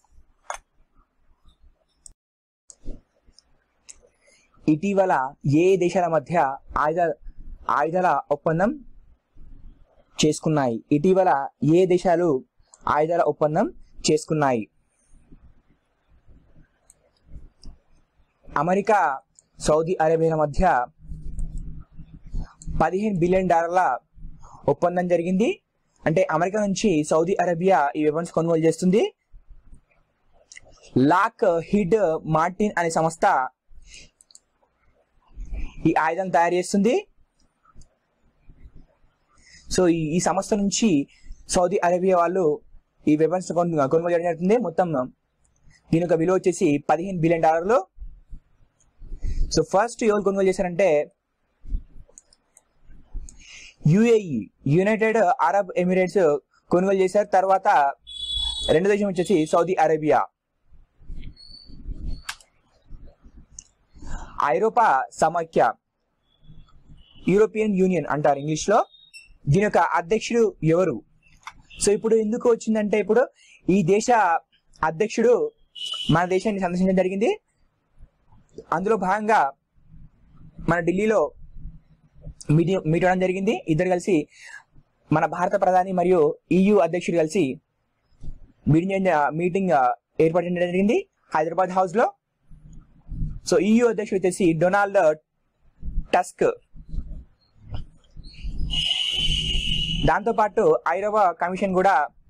ఇటీవల ఏ దేశాల మధ్య ఆయుధ ఆయుధాల ఒప్పందం చేసుకున్నాయి? ఇటీవల ఏ దేశాలు ఆయుధాల ఒప్పందం చేసుకున్నాయి? అమెరికా, సౌదీ అరేబియా మధ్య పదిహేను బిలియన్ డాలర్ల ఒప్పందం జరిగింది. అంటే అమెరికా నుంచి సౌదీ అరేబియా ఈ వెపన్స్ కొనుగోలు చేస్తుంది. లాక్ హిడ్ మార్టిన్ అనే సంస్థ ఈ ఆయుధం తయారు చేస్తుంది. సో ఈ సంస్థ నుంచి సౌదీ అరేబియా వాళ్ళు ఈ వెపన్స్ కొనుగోలు చేయడం జరుగుతుంది. మొత్తం దీని యొక్క విలువ వచ్చేసి పదిహేను బిలియన్ డాలర్లు. సో ఫస్ట్ ఎవరు కొనుగోలు చేశారంటే యుఏఈ, యునైటెడ్ అరబ్ ఎమిరేట్స్ కొనుగోలు చేశారు. తర్వాత రెండో దేశం వచ్చేసి సౌదీ అరేబియా. ఐరోపా సమాఖ్య, యూరోపియన్ యూనియన్ అంటారు ఇంగ్లీష్ లో, దీని యొక్క అధ్యక్షుడు ఎవరు? సో ఇప్పుడు ఎందుకు వచ్చిందంటే ఇప్పుడు ఈ దేశ అధ్యక్షుడు మన దేశాన్ని సందర్శించడం జరిగింది. అందులో భాగంగా మన ఢిల్లీలో మీటింగ్ మీట్ అవడం జరిగింది. ఇద్దరు కలిసి మన భారత ప్రధాని మరియు ఈయూ అధ్యక్షుడు కలిసి మీటింగ్ మీటింగ్ ఏర్పాటు చేయడం జరిగింది హైదరాబాద్ హౌస్ లో. సో ఈయూ అధ్యక్షుడు వచ్చేసి డొనాల్డ్ టస్క్. దాంతో పాటు ఐరోపా కమిషన్ కూడా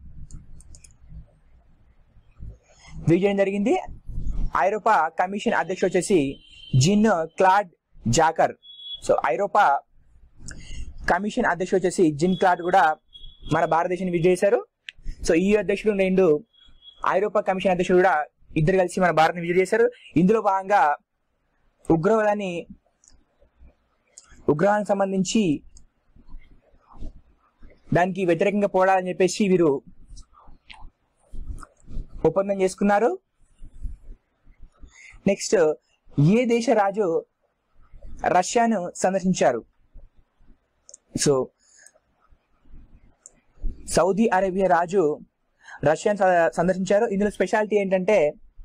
విజయం జరిగింది. ఐరోపా కమిషన్ అధ్యక్షుడు వచ్చేసి జిన్ క్లాడ్ జాకర్. సో ఐరోపా కమిషన్ అధ్యక్షుడు వచ్చేసి జిన్ క్లాడ్ కూడా మన భారతదేశాన్ని విజయం చేశారు. సో ఈ అధ్యక్షుడు రెండు ఐరోపా కమిషన్ అధ్యక్షుడు కూడా ఇద్దరు కలిసి మన భారత్ని విజయం చేశారు. ఇందులో భాగంగా ఉగ్రవాదాన్ని ఉగ్రవాదానికి సంబంధించి దానికి వ్యతిరేకంగా పోరాడాలని చెప్పేసి వీరు ఒప్పందం చేసుకున్నారు. నెక్స్ట్ ఏ దేశ రాజు రష్యాను సందర్శించారు? సో సౌదీ అరేబియా రాజు రష్యాను సందర్శించారు. ఇందులో స్పెషాలిటీ ఏంటంటే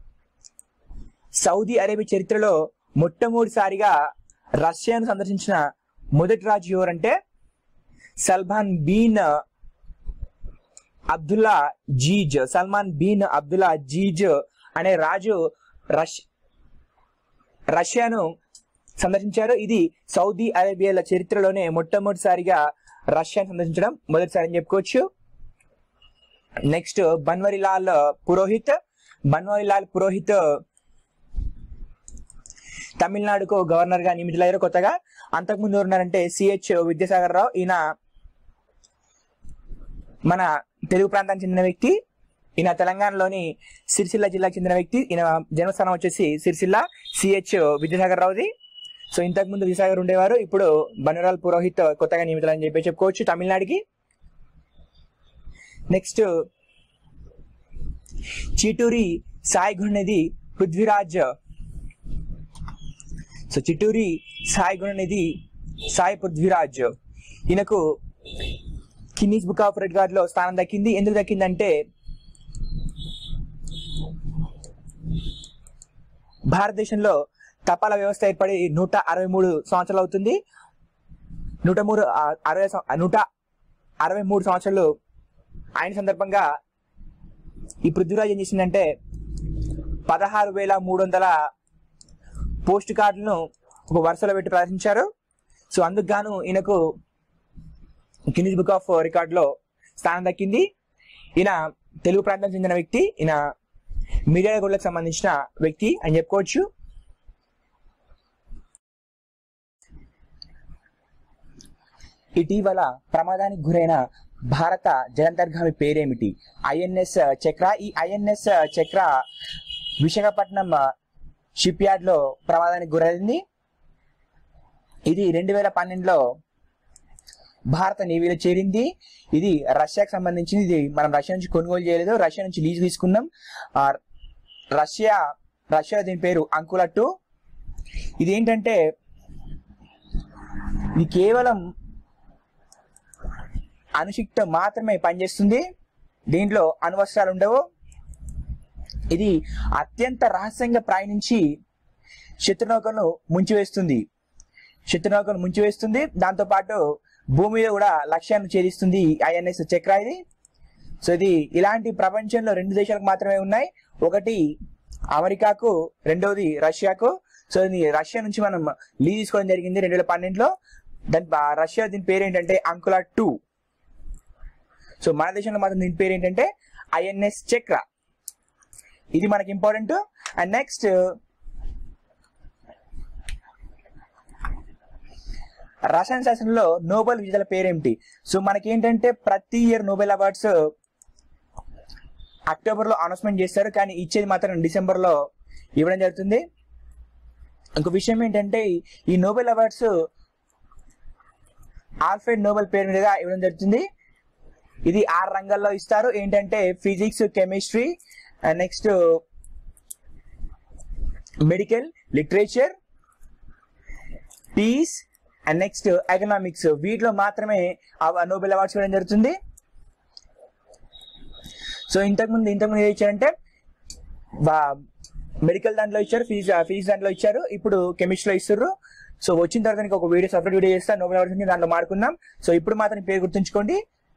సౌదీ అరేబియా చరిత్రలో మొట్టమొదటిసారిగా రష్యాను సందర్శించిన మొదటి రాజు ఎవరంటే Salman bin Abdulaziz Salman bin Abdulaziz అనే రాజు రష్ రష్యాను సందర్శించారు. ఇది సౌదీ అరేబియాల చరిత్రలోనే మొట్టమొదటిసారిగా రష్యాను సందర్శించడం మొదటిసారి అని చెప్పుకోవచ్చు. నెక్స్ట్ బన్వరీలాల్ పురోహిత్. బన్వరీలాల్ పురోహిత్ తమిళనాడుకు గవర్నర్ గా నియమితులయ్యారు కొత్తగా. అంతకుముందు ఉన్నారంటే సిహెచ్ విద్యాసాగర్ రావు. ఈయన మన తెలుగు ప్రాంతానికి చెందిన వ్యక్తి. ఈయన తెలంగాణలోని సిరిసిల్ల జిల్లాకు చెందిన వ్యక్తి. ఈయన జన్మస్థానం వచ్చేసి సిరిసిల్ల. సిహెచ్ విద్యాసాగర్ రావుది. సో ఇంతకుముందు విద్యాసాగర్ ఉండేవారు, ఇప్పుడు బన్వరీలాల్ పురోహిత్ కొత్తగా నియమితులని చెప్పి చెప్పుకోవచ్చు తమిళనాడుకి. నెక్స్ట్ చిటూరి సాయి గుణనిధి పృథ్వీరాజ్. సో చిటూరి సాయి గుణనిధి సాయి పృథ్వీరాజ్ ఈయనకు గిన్నీస్ బుక్ ఆఫ్ రికార్డ్ లో స్థానం దక్కింది. ఎందుకు దక్కిందంటే భారతదేశంలో తపాలా వ్యవస్థ ఏర్పడి నూట అరవై మూడు సంవత్సరాలు అవుతుంది. నూట మూడు అరవై నూట అరవై మూడు సంవత్సరాలు ఆయన సందర్భంగా ఈ పృథ్వీరాజ్ ఏం చేసిందంటే పదహారు వేల మూడు వందల పోస్ట్ కార్డులను ఒక వరుసలో పెట్టి ప్రదర్శించారు. సో అందుకు గాను ఈయనకు గిన్నీస్ బుక్ ఆఫ్ రికార్డ్ లో స్థానం దక్కింది. ఈయన తెలుగు ప్రాంతానికి చెందిన వ్యక్తి. ఈయన మిర్యాలగూడలకు సంబంధించిన వ్యక్తి అని చెప్పుకోవచ్చు. ఇటీవల ప్రమాదానికి గురైన భారత జలంతర్గామి పేరేమిటి? ఐఎన్ఎస్ చక్ర. ఈ ఐఎన్ఎస్ చక్ర విశాఖపట్నం షిప్ యార్డ్ లో ప్రమాదానికి గురైంది. ఇది రెండు వేల పన్నెండులో భారత నేవీలో చేరింది. ఇది రష్యాకు సంబంధించింది. ఇది మనం రష్యా నుంచి కొనుగోలు చేయలేదు, రష్యా నుంచి లీజ్ తీసుకున్నాం. రష్యా రష్యా దీని పేరు అంకుల టూ. ఇది ఏంటంటే ఇది కేవలం అణుశక్తితో మాత్రమే పనిచేస్తుంది. దీంట్లో అణువస్త్రాలు ఉండవు. ఇది అత్యంత రహస్యంగా ప్రయాణించి శత్రునౌకలను ముంచివేస్తుంది శత్రునౌకను ముంచివేస్తుంది దాంతో పాటు భూమి మీద కూడా లక్ష్యాన్ని ఛేదిస్తుంది ఐఎన్ఎస్ చక్ర ఇది. సో ఇది ఇలాంటి ప్రపంచంలో రెండు దేశాలకు మాత్రమే ఉన్నాయి. ఒకటి అమెరికాకు, రెండవది రష్యాకు. సో ఇది రష్యా నుంచి మనం లీజ్ తీసుకోవడం జరిగింది రెండు వేల పన్నెండులో. దాని రష్యా దీని పేరు ఏంటంటే అంకుల టూ. సో మన దేశంలో మాత్రం దీని పేరు ఏంటంటే ఐఎన్ఎస్ చక్ర. ఇది మనకి ఇంపార్టెంట్. అండ్ నెక్స్ట్ రసాయన శాస్త్రంలో నోబెల్ విజేతల పేరేమిటి? సో మనకి ఏంటంటే ప్రతి ఇయర్ నోబెల్ అవార్డ్స్ అక్టోబర్ లో అనౌన్స్మెంట్ చేస్తారు, కానీ ఇచ్చేది మాత్రం డిసెంబర్ లో ఇవ్వడం జరుగుతుంది. ఇంకో విషయం ఏంటంటే ఈ నోబెల్ అవార్డ్స్ ఆల్ఫ్రెడ్ నోబెల్ పేరు మీద ఇవ్వడం జరుగుతుంది. ఇది ఆరు రంగాల్లో ఇస్తారు. ఏంటంటే physics, chemistry, next medical, literature, peace and next economics. వీటిలో మాత్రమే నోబెల్ అవార్డ్స్ ఇవ్వడం జరుగుతుంది. సో ఇంతకుముందు ఇంతకుముందు ఏం ఇచ్చారంటే మెడికల్ దాంట్లో ఇచ్చారు, ఫిజిక్స్ ఫిజిక్స్ దాంట్లో ఇచ్చారు, ఇప్పుడు కెమిస్ట్రీలో ఇస్తారు. సో వచ్చిన తర్వాత ఒక వీడియో సపరేట్ వీడియో చేస్తా నోబెల్ అవార్డ్స్ దాంట్లో మాడుకుందాం. సో ఇప్పుడు మాత్రం పేరు గుర్తుంచుకోండి.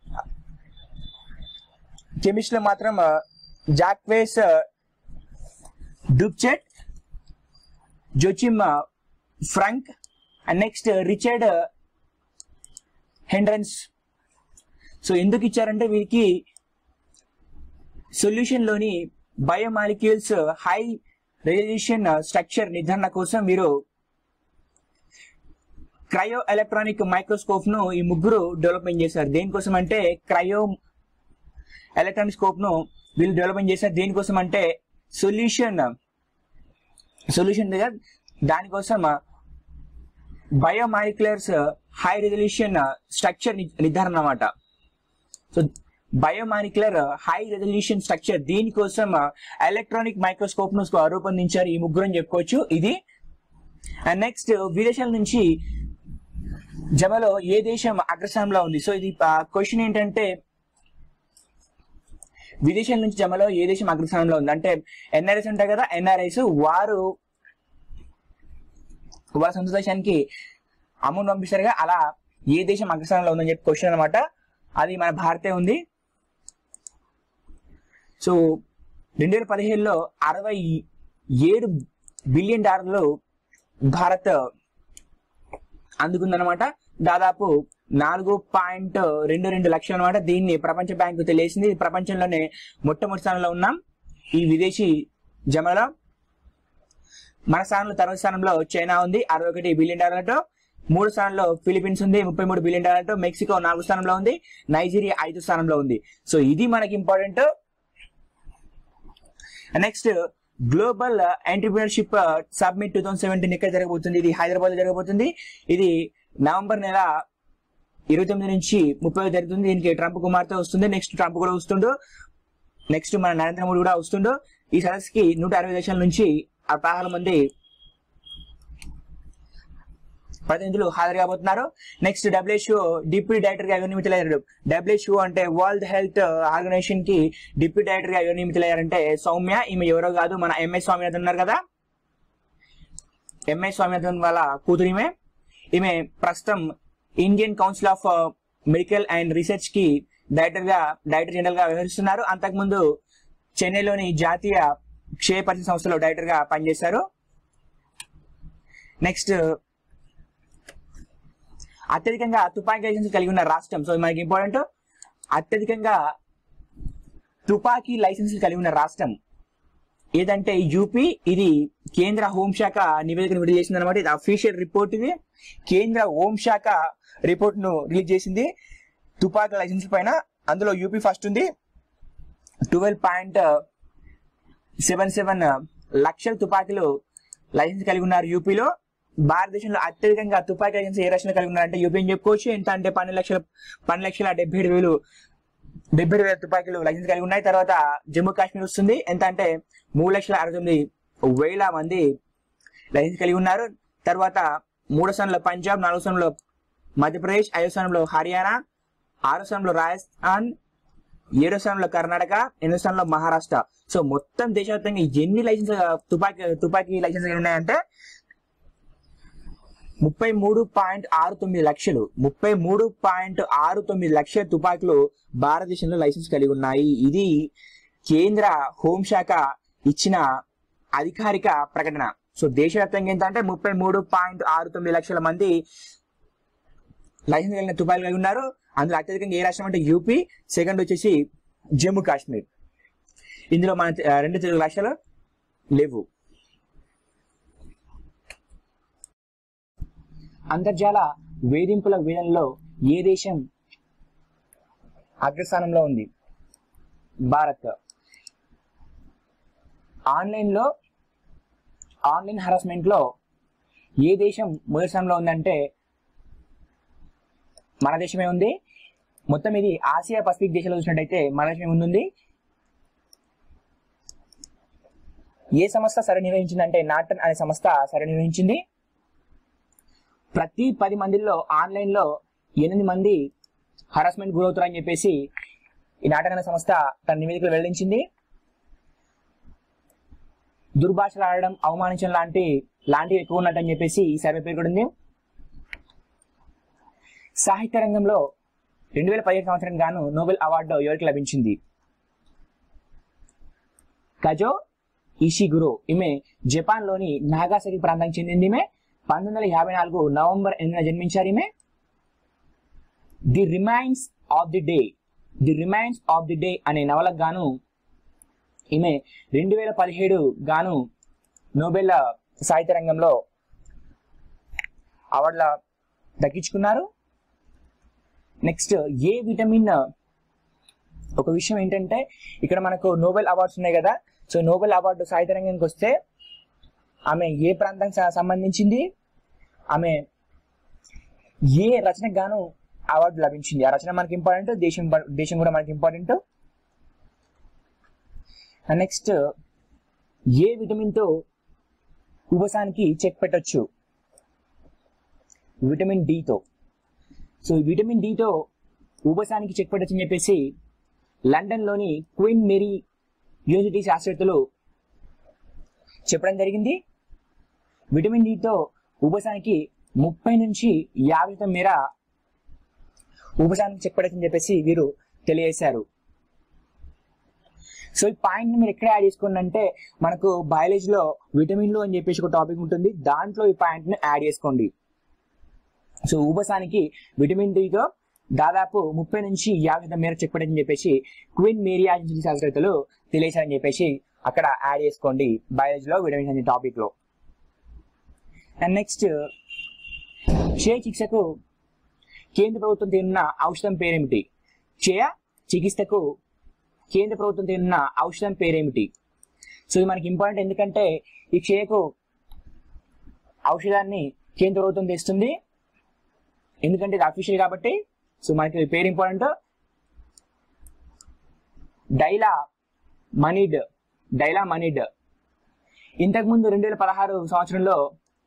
కెమిస్ట్రీలో మాత్రం Jacques Dubochet, Joachim Frank and next Richard Henderson. So ఎందుకు ఇచ్చారంటే వీరికి సొల్యూషన్ లోని బయోమాలిక్యూల్స్ హై రిజల్యూషన్ స్ట్రక్చర్ నిర్ధారణ కోసం వీరు క్రయో ఎలక్ట్రానిక్ మైక్రోస్కోప్ ను ఈ ముగ్గురు డెవలప్మెంట్ చేశారు. దేనికోసం అంటే క్రయో ఎలక్ట్రానిక్ స్కోప్ ను వీళ్ళు డెవలప్మెంట్ చేశారు. దేనికోసం అంటే సొల్యూషన్ సొల్యూషన్ దగ్గర దానికోసం బయోమాలిక్యులర్స్ హై రిజల్యూషన్ స్ట్రక్చర్ నిర్ధారణ అన్నమాట. So biomolecular high resolution structure దీనికోసం ఎలక్ట్రానిక్ మైక్రోస్కోప్ ను రూపొందించారు ఈ ముగ్గురు అని చెప్పుకోవచ్చు. ఇది అండ్ నెక్స్ట్ విదేశాల నుంచి జమలో ఏ దేశం అగ్రస్థానంలో ఉంది? సో ఇది క్వశ్చన్ ఏంటంటే విదేశాల నుంచి జమలో ఏ దేశం అగ్రస్థానంలో ఉంది అంటే ఎన్ఆర్ఐస్ ఉంటాయి కదా, ఎన్ఆర్ఐస్ వారు వాళ్ళ సొంత దేశానికి అమౌంట్ పంపిస్తారుగా, అలా ఏ దేశం అగ్రస్థానంలో ఉందని చెప్పి క్వశ్చన్ అనమాట. అది మన భారతే ఉంది. సో రెండు వేల పదిహేడులో అరవై ఏడు బిలియన్ డాలర్లు భారత్ అందుకుందనమాట. దాదాపు నాలుగు పాయింట్ రెండు రెండు లక్షలు అనమాట. దీన్ని ప్రపంచ బ్యాంకు తెలియజేసింది. ప్రపంచంలోనే మొట్టమొదటి స్థానంలో ఉన్నాం ఈ విదేశీ జమలో. మన స్థానంలో తర్వాత స్థానంలో చైనా ఉంది అరవై ఒకటి బిలియన్ డాలర్లతో. మూడు స్థానంలో ఫిలిపీన్స్ ఉంది ముప్పై మూడు బిలియన్ డాలర్లతో. మెక్సికో నాలుగు స్థానంలో ఉంది. నైజీరియా ఐదు స్థానంలో ఉంది. సో ఇది మనకి important. Next global entrepreneurship summit two thousand seventeen ఇక్కడ జరగబోతుంది. ఇది హైదరాబాద్ లో జరగబోతుంది. ఇది నవంబర్ నెల ఇరవై తొమ్మిది నుంచి ముప్పై జరుగుతుంది. దీనికి ట్రంప్ కుమార్తె వస్తుంది. నెక్స్ట్ ట్రంప్ కూడా వస్తుండు. నెక్స్ట్ మన నరేంద్ర మోడీ కూడా వస్తుండు. ఈ సదస్సుకి నూట అరవై దేశాల నుంచి పదహారు మంది ప్రతినిధులు హాజరు కాబోతున్నారు. నెక్స్ట్ డబ్ల్యూహెచ్ఓ డిప్యూటీ డైరెక్టర్ గా ఎవరు నియమితులయ్యారు? డబ్ల్యూహెచ్ఓ అంటే వరల్డ్ హెల్త్ ఆర్గనైజేషన్ కి డిప్యూటీ డైరెక్టర్ గా ఎవరు నియమితులయ్యారంటే సౌమ్య. ఈమె ఎవరో కాదు, మన ఎంఎస్ స్వామినాథన్ ఉన్నారు కదా, ఎంఎస్ స్వామినాథన్ వాళ్ళ కూతురు ఈమె. ఈమె ప్రస్తుతం Indian council of medical and research కి డైరెక్టర్ గా డైరెక్టర్ జనరల్ గా వ్యవహరిస్తున్నారు. అంతకుముందు చెన్నైలోని జాతీయ క్షయ పరిస్థితి సంస్థలో డైరెక్టర్ గా పనిచేశారు. నెక్స్ట్ అత్యధికంగా తుపాకీ లైసెన్స్ కలిగి ఉన్న రాష్ట్రం. సో మనకి ఇంపార్టెంట్. అత్యధికంగా తుపాకీ లైసెన్స్ కలిగి ఉన్న రాష్ట్రం ఏదంటే యూపీ. ఇది కేంద్ర హోంశాఖ నివేదికను విడుదల చేసింది అనమాట. ఇది అఫీషియల్ రిపోర్ట్. ఇది కేంద్ర హోంశాఖ రిపోర్ట్ ను రిలీజ్ చేసింది తుపాకీ లైసెన్స్ పైన. అందులో యూపీ ఫస్ట్ ఉంది. ట్వెల్వ్ పాయింట్ సెవెన్ సెవెన్ లక్షల తుపాకీలు లైసెన్స్ కలిగి ఉన్నారు యూపీలో. భారతదేశంలో అత్యధికంగా తుపాకీ లైసెన్స్ ఏ రాష్ట్రంలో కలిగి ఉన్నారంటే యూపీ అని చెప్పుకోవచ్చు. ఎంత అంటే పన్నెండు లక్షల పన్నెండు లక్షల డెబ్బై ఏడు వేలు డెబ్బై ఏడు వేల తుపాకీలు లైసెన్స్ కలిగి ఉన్నాయి. తర్వాత జమ్మూ కాశ్మీర్ వస్తుంది. ఎంత అంటే మూడు లక్షల అరవై తొమ్మిది వేల మంది లైసెన్స్ కలిగి ఉన్నారు. తర్వాత మూడో స్థానంలో పంజాబ్, నాలుగో స్థానంలో మధ్యప్రదేశ్, ఐదో స్థానంలో హర్యానా, ఆరో స్థానంలో రాజస్థాన్, ఏడో స్థానంలో కర్ణాటక, ఎనిమిదో స్థానంలో మహారాష్ట్ర. సో మొత్తం దేశవ్యాప్తంగా ఎన్ని లైసెన్స్ తుపాకీ తుపాకీ లైసెన్స్ ఉన్నాయంటే ముప్పై మూడు పాయింట్ ఆరు తొమ్మిది లక్షలు ముప్పై మూడు పాయింట్ ఆరు తొమ్మిది లక్షల తుపాకీలు భారతదేశంలో లైసెన్స్ కలిగి ఉన్నాయి. ఇది కేంద్ర హోంశాఖ ఇచ్చిన అధికారిక ప్రకటన. సో దేశవ్యాప్తంగా ఎంత అంటే ముప్పై మూడు పాయింట్ ఆరు తొమ్మిది లక్షల మంది లైసెన్స్ కలిగిన తుపాకీలు కలిగి ఉన్నారు. అందులో అత్యధికంగా ఏ రాష్ట్రం అంటే యూపీ, సెకండ్ వచ్చేసి జమ్మూ కాశ్మీర్. ఇందులో మన రెండు తెలుగు రాష్ట్రాలు లేవు. అంతర్జాల వేధింపుల వేదనలో ఏ దేశం అగ్రస్థానంలో ఉంది? భారత్. ఆన్లైన్ లో ఆన్లైన్ హరాస్మెంట్ లో ఏ దేశం మొదటి స్థానంలో ఉందంటే మన దేశమే ఉంది. మొత్తం ఇది ఆసియా పసిఫిక్ దేశాల్లో చూసినట్టయితే మన దేశమే ముందుంది. ఏ సంస్థ సర్వే నిర్వహించిందంటే నాటన్ అనే సంస్థ సర్వే నిర్వహించింది. ప్రతి పది మందిలో ఆన్లైన్ లో ఎనిమిది మంది హరాస్మెంట్ గురవుతారని చెప్పేసి ఈ నాటన్ అనే సంస్థ తన నివేదికలు వెల్లడించింది. దుర్భాషలు ఆడడం, అవమానించడం లాంటి లాంటివి ఎక్కువ ఉన్నట్టని చెప్పేసి ఈ సర్వే పేర్కొంది. సాహిత్య రంగంలో రెండు వేల పదిహేడు సంవత్సరం గాను నోబెల్ అవార్డు ఎవరికి లభించింది? కజో ఇషిగురో. ఈమె జపాన్ లోని నాగాసాకి ప్రాంతానికి చెందింది. ఈమె పంతొమ్మిది వందల యాభై నాలుగు నవంబర్ ఎనిమిదిన జన్మించారు. ఈమె the remains of the day the remains of the day అనే నవలకు గాను ఈమె రెండు వేల పదిహేడు గాను నోబెల్ సాహిత్య రంగంలో అవార్డుల దక్కించుకున్నారు. నెక్స్ట్ ఏ విటమిన్. ఒక విషయం ఏంటంటే ఇక్కడ మనకు నోబెల్ అవార్డ్స్ ఉన్నాయి కదా. సో నోబెల్ అవార్డు సాహిత్య రంగానికి వస్తే ఆమె ఏ ప్రాంతానికి సంబంధించింది, ఆమె ఏ రచనకు గాను అవార్డు లభించింది, ఆ రచన మనకి ఇంపార్టెంట్, దేశం దేశం కూడా మనకి ఇంపార్టెంట్. నెక్స్ట్ ఏ విటమిన్ తో ఉబసానికి చెక్ పెట్టొచ్చు? విటమిన్ డితో. సో విటమిన్ డితో ఉబసానికి చెక్ పెట్టొచ్చని చెప్పేసి లండన్లోని క్వీన్ మేరీ యూనివర్సిటీ శాస్త్రవేత్తలు చెప్పడం జరిగింది. విటమిన్ డితో ఉబసానికి ముప్పై నుంచి యాభై శాతం మేర ఉబసానికి చెక్ పెట్టొచ్చని చెప్పేసి వీరు తెలియజేశారు. సో ఈ పాయింట్ మీరు ఎక్కడ యాడ్ చేసుకోండి అంటే మనకు బయాలజీలో విటమిన్లు అని చెప్పేసి ఒక టాపిక్ ఉంటుంది, దాంట్లో ఈ పాయింట్ ని యాడ్ చేసుకోండి. సో ఉబసానికి విటమిన్ డితో దాదాపు ముప్పై నుంచి యాభై శాతం మేర చెక్ పెట్టని చెప్పేసి క్వీన్ మేరీ యూనివర్సిటీ శాస్త్రవేత్తలు తెలియచారని చెప్పేసి అక్కడ యాడ్ చేసుకోండి బయాలజీలో విటమిన్స్ అనే టాపిక్ లో. అండ్ నెక్స్ట్, క్షయ చికిత్సకు కేంద్ర ప్రభుత్వం తీరున్న ఔషధం పేరేమిటి? క్షయ చికిత్సకు కేంద్ర ప్రభుత్వం తీరున్న ఔషధం పేరేమిటి? సో ఇది మనకి ఇంపార్టెంట్, ఎందుకంటే ఈ క్షయకు ఔషధాన్ని కేంద్ర ప్రభుత్వం తెస్తుంది, ఎందుకంటే ఇది అఫీషియల్ కాబట్టి. సో మనకి పేరు ఇంపార్టెంట్. డైలా మనిడ్ డైలా మనిడ్ ఇంతకుముందు రెండు వేల పదహారు సంవత్సరంలో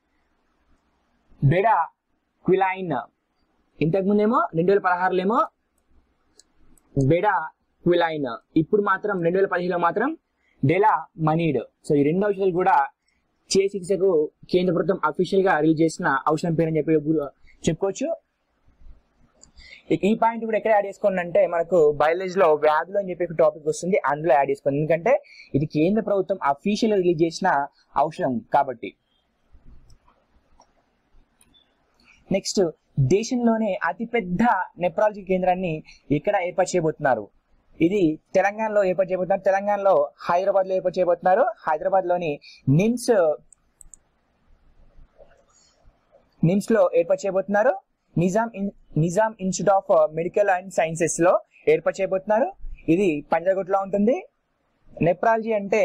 బెడా క్విలైన్, ఇంతకుముందేమో రెండు వేల పదహారులో ఏమో బెడా క్విలైన్, ఇప్పుడు మాత్రం రెండు వేల పదిహేనులో మాత్రం డెలా మనీడ్. సో ఈ రెండు ఔషధాలు కూడా క్షయ చికిత్సకు కేంద్ర ప్రభుత్వం అఫీషియల్ గా రిలీజ్ చేసిన ఔషధం పేరు అని చెప్పి చెప్పుకోవచ్చు. ఈ పాయింట్ కూడా ఎక్కడ యాడ్ చేసుకోండి అంటే మనకు బయాలజీలో వ్యాధులు అని చెప్పి టాపిక్ వస్తుంది, అందులో యాడ్ చేసుకోండి, ఎందుకంటే ఇది కేంద్ర ప్రభుత్వం అఫీషియల్ రిలీజ్ చేసిన ఔషధం కాబట్టి. నెక్స్ట్, దేశంలోనే అతిపెద్ద నెఫ్రాలజీ కేంద్రాన్ని ఎక్కడ ఏర్పాటు చేయబోతున్నారు? ఇది తెలంగాణలో ఏర్పాటు చేయబోతున్నారు. తెలంగాణలో హైదరాబాద్ లో ఏర్పాటు చేయబోతున్నారు. హైదరాబాద్ లోని నిమ్స్ నిమ్స్ లో ఏర్పాటు చేయబోతున్నారు. Nizam Nizam institute of medical and sciences లో ఏర్పాటు చేయబోతున్నారు. ఇది పంజాగుట్లో ఉంటుంది. నెఫ్రాలజీ అంటే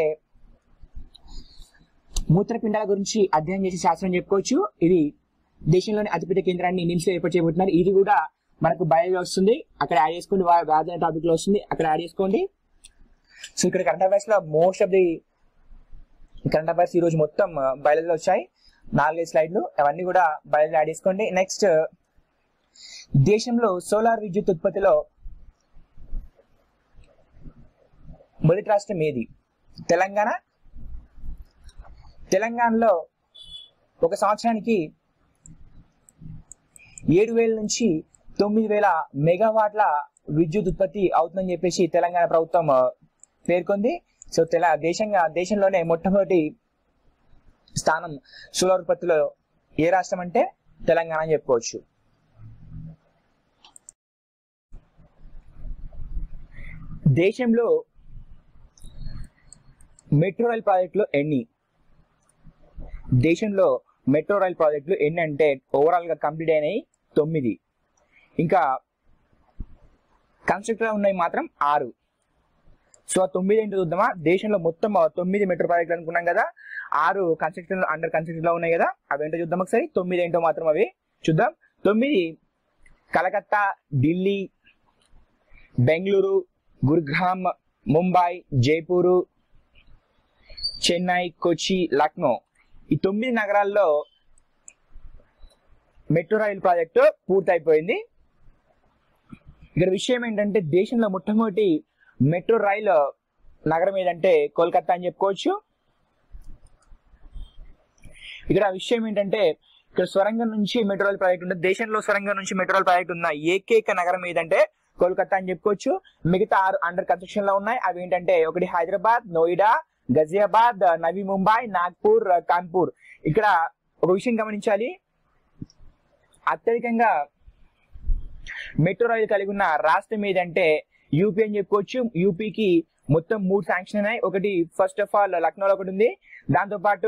మూత్రపిండాల గురించి అధ్యయనం చేసే శాస్త్రం చెప్పుకోవచ్చు. ఇది దేశంలోని అతిపెద్ద కేంద్రాన్ని నిమ్స్ లో ఏర్పాటు చేయబోతున్నారు. ఇది కూడా మనకు బయాలజీ వస్తుంది, అక్కడ యాడ్ చేసుకోండి. వ్యాధి అనే టాపిక్ లో వస్తుంది, అక్కడ యాడ్ చేసుకోండి. సో ఇక్కడ కరెంట్ అఫైర్స్ లో most of the current affairs ఈ రోజు మొత్తం బయాలజీలో వచ్చాయి, నాలుగైదు స్లైడ్లు, అవన్నీ కూడా బయాలజీ యాడ్ చేసుకోండి. నెక్స్ట్, దేశంలో సోలార్ విద్యుత్ ఉత్పత్తిలో మొదటి రాష్ట్రం ఏది? తెలంగాణ. తెలంగాణలో ఒక సంవత్సరానికి ఏడు వేల నుంచి తొమ్మిది వేల మెగావాట్ల విద్యుత్ ఉత్పత్తి అవుతుందని చెప్పేసి తెలంగాణ ప్రభుత్వం పేర్కొంది. సో తెల దేశంగా దేశంలోనే మొట్టమొదటి స్థానం సోలార్ ఉత్పత్తిలో ఏ రాష్ట్రం అంటే తెలంగాణ అని చెప్పుకోవచ్చు. దేశంలో మెట్రో రైల్ ప్రాజెక్టులు ఎన్ని? దేశంలో మెట్రో రైల్ ప్రాజెక్టులు ఎన్ని అంటే ఓవరాల్ గా కంప్లీట్ అయినాయి తొమ్మిది, ఇంకా కన్స్ట్రక్టర్ ఉన్నాయి మాత్రం ఆరు. సో తొమ్మిది ఏంటో చూద్దామా? దేశంలో మొత్తం తొమ్మిది మెట్రో ప్రాజెక్టులు అనుకున్నాం కదా, ఆరు కన్స్ట్రక్షన్ అండర్ కన్స్ట్రక్షన్ లో ఉన్నాయి కదా, అవి ఏంటో చూద్దాం ఒకసారి. తొమ్మిది ఏంటో మాత్రం అవి చూద్దాం. తొమ్మిది కలకత్తా, ఢిల్లీ, బెంగళూరు, గురుగ్రామ్, ముంబై, జైపూరు, చెన్నై, కొచ్చి, లక్నో, ఈ తొమ్మిది నగరాల్లో మెట్రో రైల్ ప్రాజెక్టు పూర్తయిపోయింది. ఇక్కడ విషయం ఏంటంటే దేశంలో మొట్టమొదటి మెట్రో రైలు నగరం ఏదంటే కోల్కతా అని చెప్పుకోవచ్చు. ఇక్కడ విషయం ఏంటంటే ఇక్కడ సొరంగం నుంచి మెట్రో రైల్ ప్రాజెక్ట్ ఉంటుంది. దేశంలో సొరంగం నుంచి మెట్రో రైల్ ప్రాజెక్ట్ ఉన్న ఏకైక నగరం ఏదంటే కోల్కతా అని చెప్పుకోవచ్చు. మిగతా ఆరు అండర్ కన్స్ట్రక్షన్ లో ఉన్నాయి. అవి ఏంటంటే ఒకటి హైదరాబాద్, నోయిడా, గజియాబాద్, నవీ ముంబై, నాగ్పూర్, కాన్పూర్. ఇక్కడ ఒక విషయం గమనించాలి, అత్యధికంగా మెట్రో రైలు కలిగి ఉన్న రాష్ట్రం ఏదంటే యూపీ అని చెప్పుకోవచ్చు. యూపీకి మొత్తం మూడు శాంక్షన్ ఉన్నాయి. ఒకటి ఫస్ట్ ఆఫ్ ఆల్ లక్నోలో ఒకటి ఉంది, దాంతో పాటు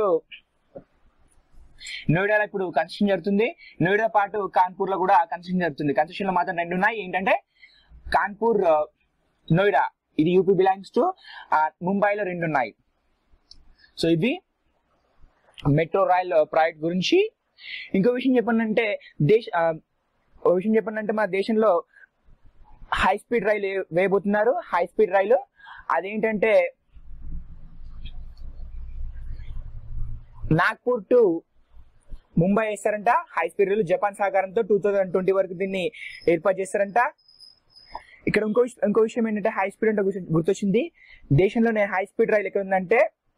నోయిడాలో ఇప్పుడు కన్స్ట్రక్షన్ జరుగుతుంది. నోయిడా పాటు కాన్పూర్ లో కూడా కన్స్ట్రక్షన్ జరుగుతుంది. కన్స్ట్రక్షన్ లో మాత్రం రెండు ఉన్నాయి, ఏంటంటే కాన్పూర్, నోయిడా, ఇది యూపీ బిలాంగ్స్ టు. ముంబైలో రెండు ఉన్నాయి. సో ఇవి మెట్రో రైల్ ప్రాజెక్ట్ గురించి. ఇంకో విషయం చెప్పండి దేశ ఒక విషయం చెప్పండి అంటే మన దేశంలో హై స్పీడ్ రైలు వేయబోతున్నారు. హై స్పీడ్ రైలు అదేంటంటే నాగ్పూర్ టు ముంబై వేస్తారంట. హై స్పీడ్ రైలు జపాన్ సహకారంతో టూ థౌజండ్ ట్వంటీ వరకు దీన్ని ఏర్పాటు చేస్తారంట. ఇక్కడ ఇంకో ఇంకో విషయం ఏంటంటే హై స్పీడ్ అంటే గుర్తొచ్చింది. దేశంలోనే హై స్పీడ్ రైలు ఎక్కడ ఉందంటే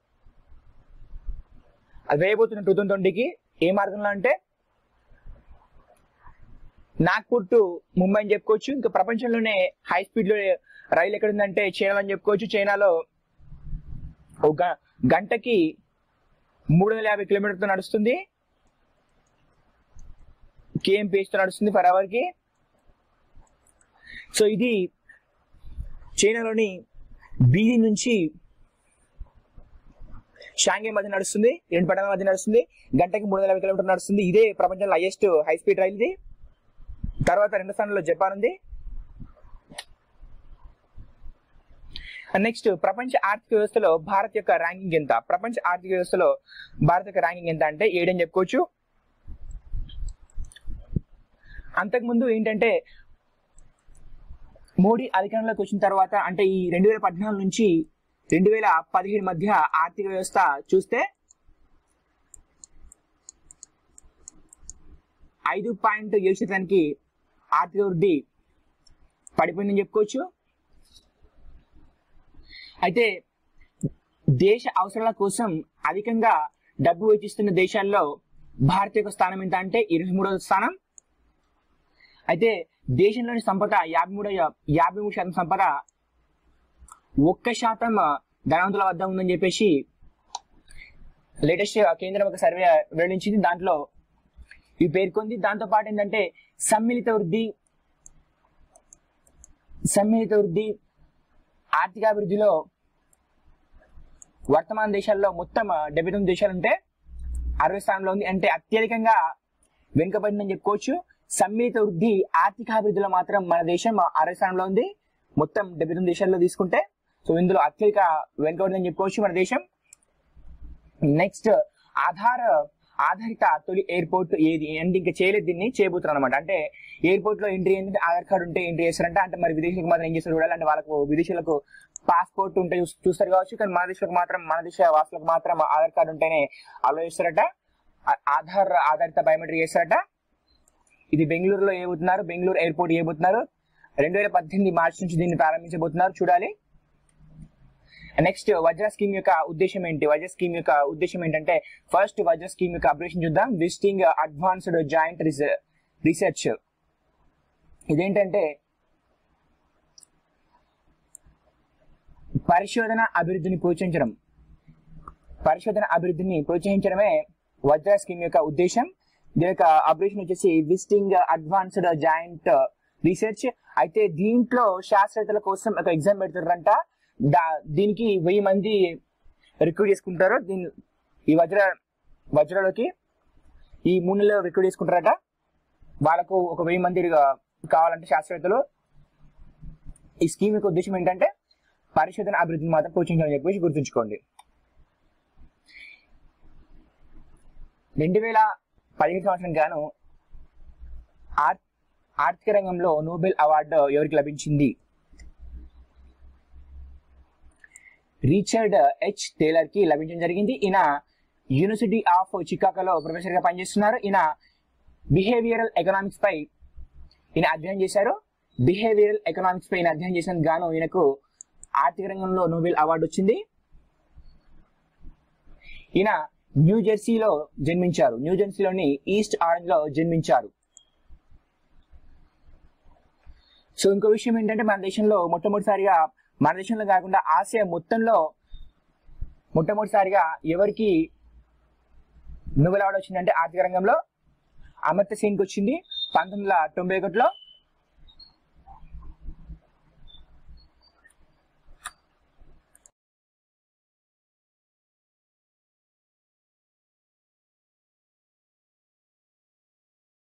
అది వేయబోతున్న టూ థౌజండ్ ట్వంటీకి ఏ మార్గంలో అంటే నాగ్పూర్ టు ముంబై అని చెప్పుకోవచ్చు. ఇంకా ప్రపంచంలోనే హై స్పీడ్ లో రైలు ఎక్కడ ఉందంటే చైనా అని చెప్పుకోవచ్చు. చైనాలో ఒక గంటకి మూడు వందల యాభై కిలోమీటర్తో నడుస్తుంది, కేఎంపీఎస్ తో నడుస్తుంది పర్ అవర్ కి. సో ఇది చైనాలోని బీజింగ్ నుంచి షాంఘై మధ్య నడుస్తుంది, రెండు పట్టణాల మధ్య నడుస్తుంది, గంటకి మూడు వందల యాభై కిలోమీటర్ నడుస్తుంది. ఇదే ప్రపంచంలో హైయెస్ట్ హై స్పీడ్ రైలు ఇది. తర్వాత రెండో స్థానంలో జపాన్ ఉంది. నెక్స్ట్ ప్రపంచ ఆర్థిక వ్యవస్థలో భారత్ యొక్క ర్యాంకింగ్ ఎంత? ప్రపంచ ఆర్థిక వ్యవస్థలో భారత్ యొక్క ర్యాంకింగ్ ఎంత అంటే ఏడని చెప్పుకోవచ్చు. అంతకుముందు ఏంటంటే మోడీ అధికారంలోకి వచ్చిన తర్వాత అంటే ఈ రెండు వేల పద్నాలుగు నుంచి రెండు వేల పదిహేడు మధ్య ఆర్థిక వ్యవస్థ చూస్తే ఐదు పాయింట్ ఏడు శాతానికి ఆర్థిక వృద్ధి పడిపోయిందని చెప్పుకోవచ్చు. అయితే దేశ అవసరాల కోసం అధికంగా డబ్బు వెచ్చిస్తున్న దేశాల్లో భారత్ యొక్క స్థానం ఎంత అంటే ఇరవై మూడవ స్థానం. అయితే దేశంలోని సంపద యాభై మూడు యాభై మూడు శాతం సంపద ఒక్క శాతం ధనవంతుల వద్ద ఉందని చెప్పేసి లేటెస్ట్ కేంద్రం ఒక సర్వే వెల్లడించింది. దాంట్లో ఇవి పేర్కొంది. దాంతో పాటు ఏంటంటే సమ్మిళిత వృద్ధి సమ్మిళిత వృద్ధి ఆర్థికాభివృద్ధిలో వర్తమాన దేశాల్లో మొత్తం డెబ్బై తొమ్మిది దేశాలు ఉంటే అరవై స్థానంలో ఉంది. అంటే అత్యధికంగా వెనుకబడిందని చెప్పుకోవచ్చు. సమ్మిళిత వృద్ధి ఆర్థికాభివృద్ధిలో మాత్రం మన దేశం అరవై స్థానంలో ఉంది మొత్తం డెబ్బై తొమ్మిది దేశాల్లో తీసుకుంటే. సో ఇందులో అత్యధిక వెనుకబడిందని చెప్పుకోవచ్చు మన దేశం. నెక్స్ట్ ఆధార్ ఆధారిత తొలి ఎయిర్పోర్ట్ ఏది అంటే ఇంకా చేయలేదు, దీన్ని చేయబోతున్నారు అనమాట. అంటే ఎయిర్పోర్ట్ లో ఎంట్రీ ఏంటంటే ఆధార్ కార్డు ఉంటే ఎంట్రీ చేస్తారంట. అంటే మరి విదేశీలకు మాత్రం ఏం చేస్తారు చూడాలి. అంటే వాళ్ళకు విదేశీయులకు పాస్పోర్ట్ ఉంటే చూస్తారు కావచ్చు, కానీ మన దేశాలకు మాత్రం మన దేశ వాసులకు మాత్రం ఆధార్ కార్డు ఉంటేనే అలో చేస్తారట. ఆధార్ ఆధారిత బయోమెట్రిక్ చేస్తారట. ఇది బెంగళూరులో ఏబోతున్నారు, బెంగళూరు ఎయిర్పోర్ట్ ఏబోతున్నారు. రెండు వేల పద్దెనిమిది మార్చి నుంచి దీన్ని ప్రారంభించబోతున్నారు, చూడాలి. నెక్స్ట్ వజ్ర స్కీమ్ యొక్క ఉద్దేశం ఏంటి? వజ్ర స్కీమ్ యొక్క ఉద్దేశం ఏంటంటే ఫస్ట్ వజ్ర స్కీమ్ యొక్క అబ్రివేషన్ చూద్దాం. Visiting advanced joint research. ఇదేంటంటే పరిశోధన అభివృద్ధిని ప్రోత్సహించడం పరిశోధన అభివృద్ధిని ప్రోత్సహించడమే వజ్ర స్కీమ్ యొక్క ఉద్దేశం. దీని యొక్క అబ్రివేషన్ వచ్చేసి విజిటింగ్ అడ్వాన్స్డ్ జాయింట్ రీసెర్చ్. అయితే దీంట్లో శాస్త్రవేత్తల కోసం ఒక ఎగ్జామ్ పెడతారంట. దా దీనికి వెయ్యి మంది రిక్రూట్ చేసుకుంటారు. దీని ఈ వజ్ర వజ్రలోకి ఈ మూడు నెలలు రిక్రూట్ చేసుకుంటారట. వాళ్ళకు ఒక వెయ్యి మంది కావాలంటే శాస్త్రవేత్తలు. ఈ స్కీమ్ యొక్క ఉద్దేశం ఏంటంటే పరిశోధన అభివృద్ధిని మాత్రం ప్రోత్సహించాలని చెప్పేసి గుర్తుంచుకోండి. రెండు వేల పదిహేడు సంవత్సరం గాను ఆర్థిక రంగంలో నోబెల్ అవార్డు ఎవరికి లభించింది? రిచర్డ్ హెచ్ టేలర్ కి లభించడం జరిగింది. ఈయన యూనివర్సిటీ ఆఫ్ చికాగోలో ప్రొఫెసర్ గా పనిచేస్తున్నారు. ఈయన బిహేవియరల్ ఎకనామిక్స్ పై ఈయన అధ్యయనం చేశారు. బిహేవియరల్ ఎకనామిక్స్ పై ఈయన అధ్యయనం చేసినందుకు గాను ఈయనకు ఆర్థిక రంగంలో నోబెల్ అవార్డు వచ్చింది. ఈయన న్యూ జెర్సీలో జన్మించారు. న్యూ జెర్సీలోని ఈస్ట్ ఆరెంజ్ లో జన్మించారు. సో ఇంకో విషయం ఏంటంటే మన దేశంలో మొట్టమొదటిసారిగా మన దేశంలో కాకుండా ఆసియా మొత్తంలో మొట్టమొదటిసారిగా ఎవరికి నోబెల్ అవార్డు వచ్చిందంటే ఆర్థిక రంగంలో అమర్త్య సేన్కి వచ్చింది పంతొమ్మిది వందల తొంభై ఒకటిలో.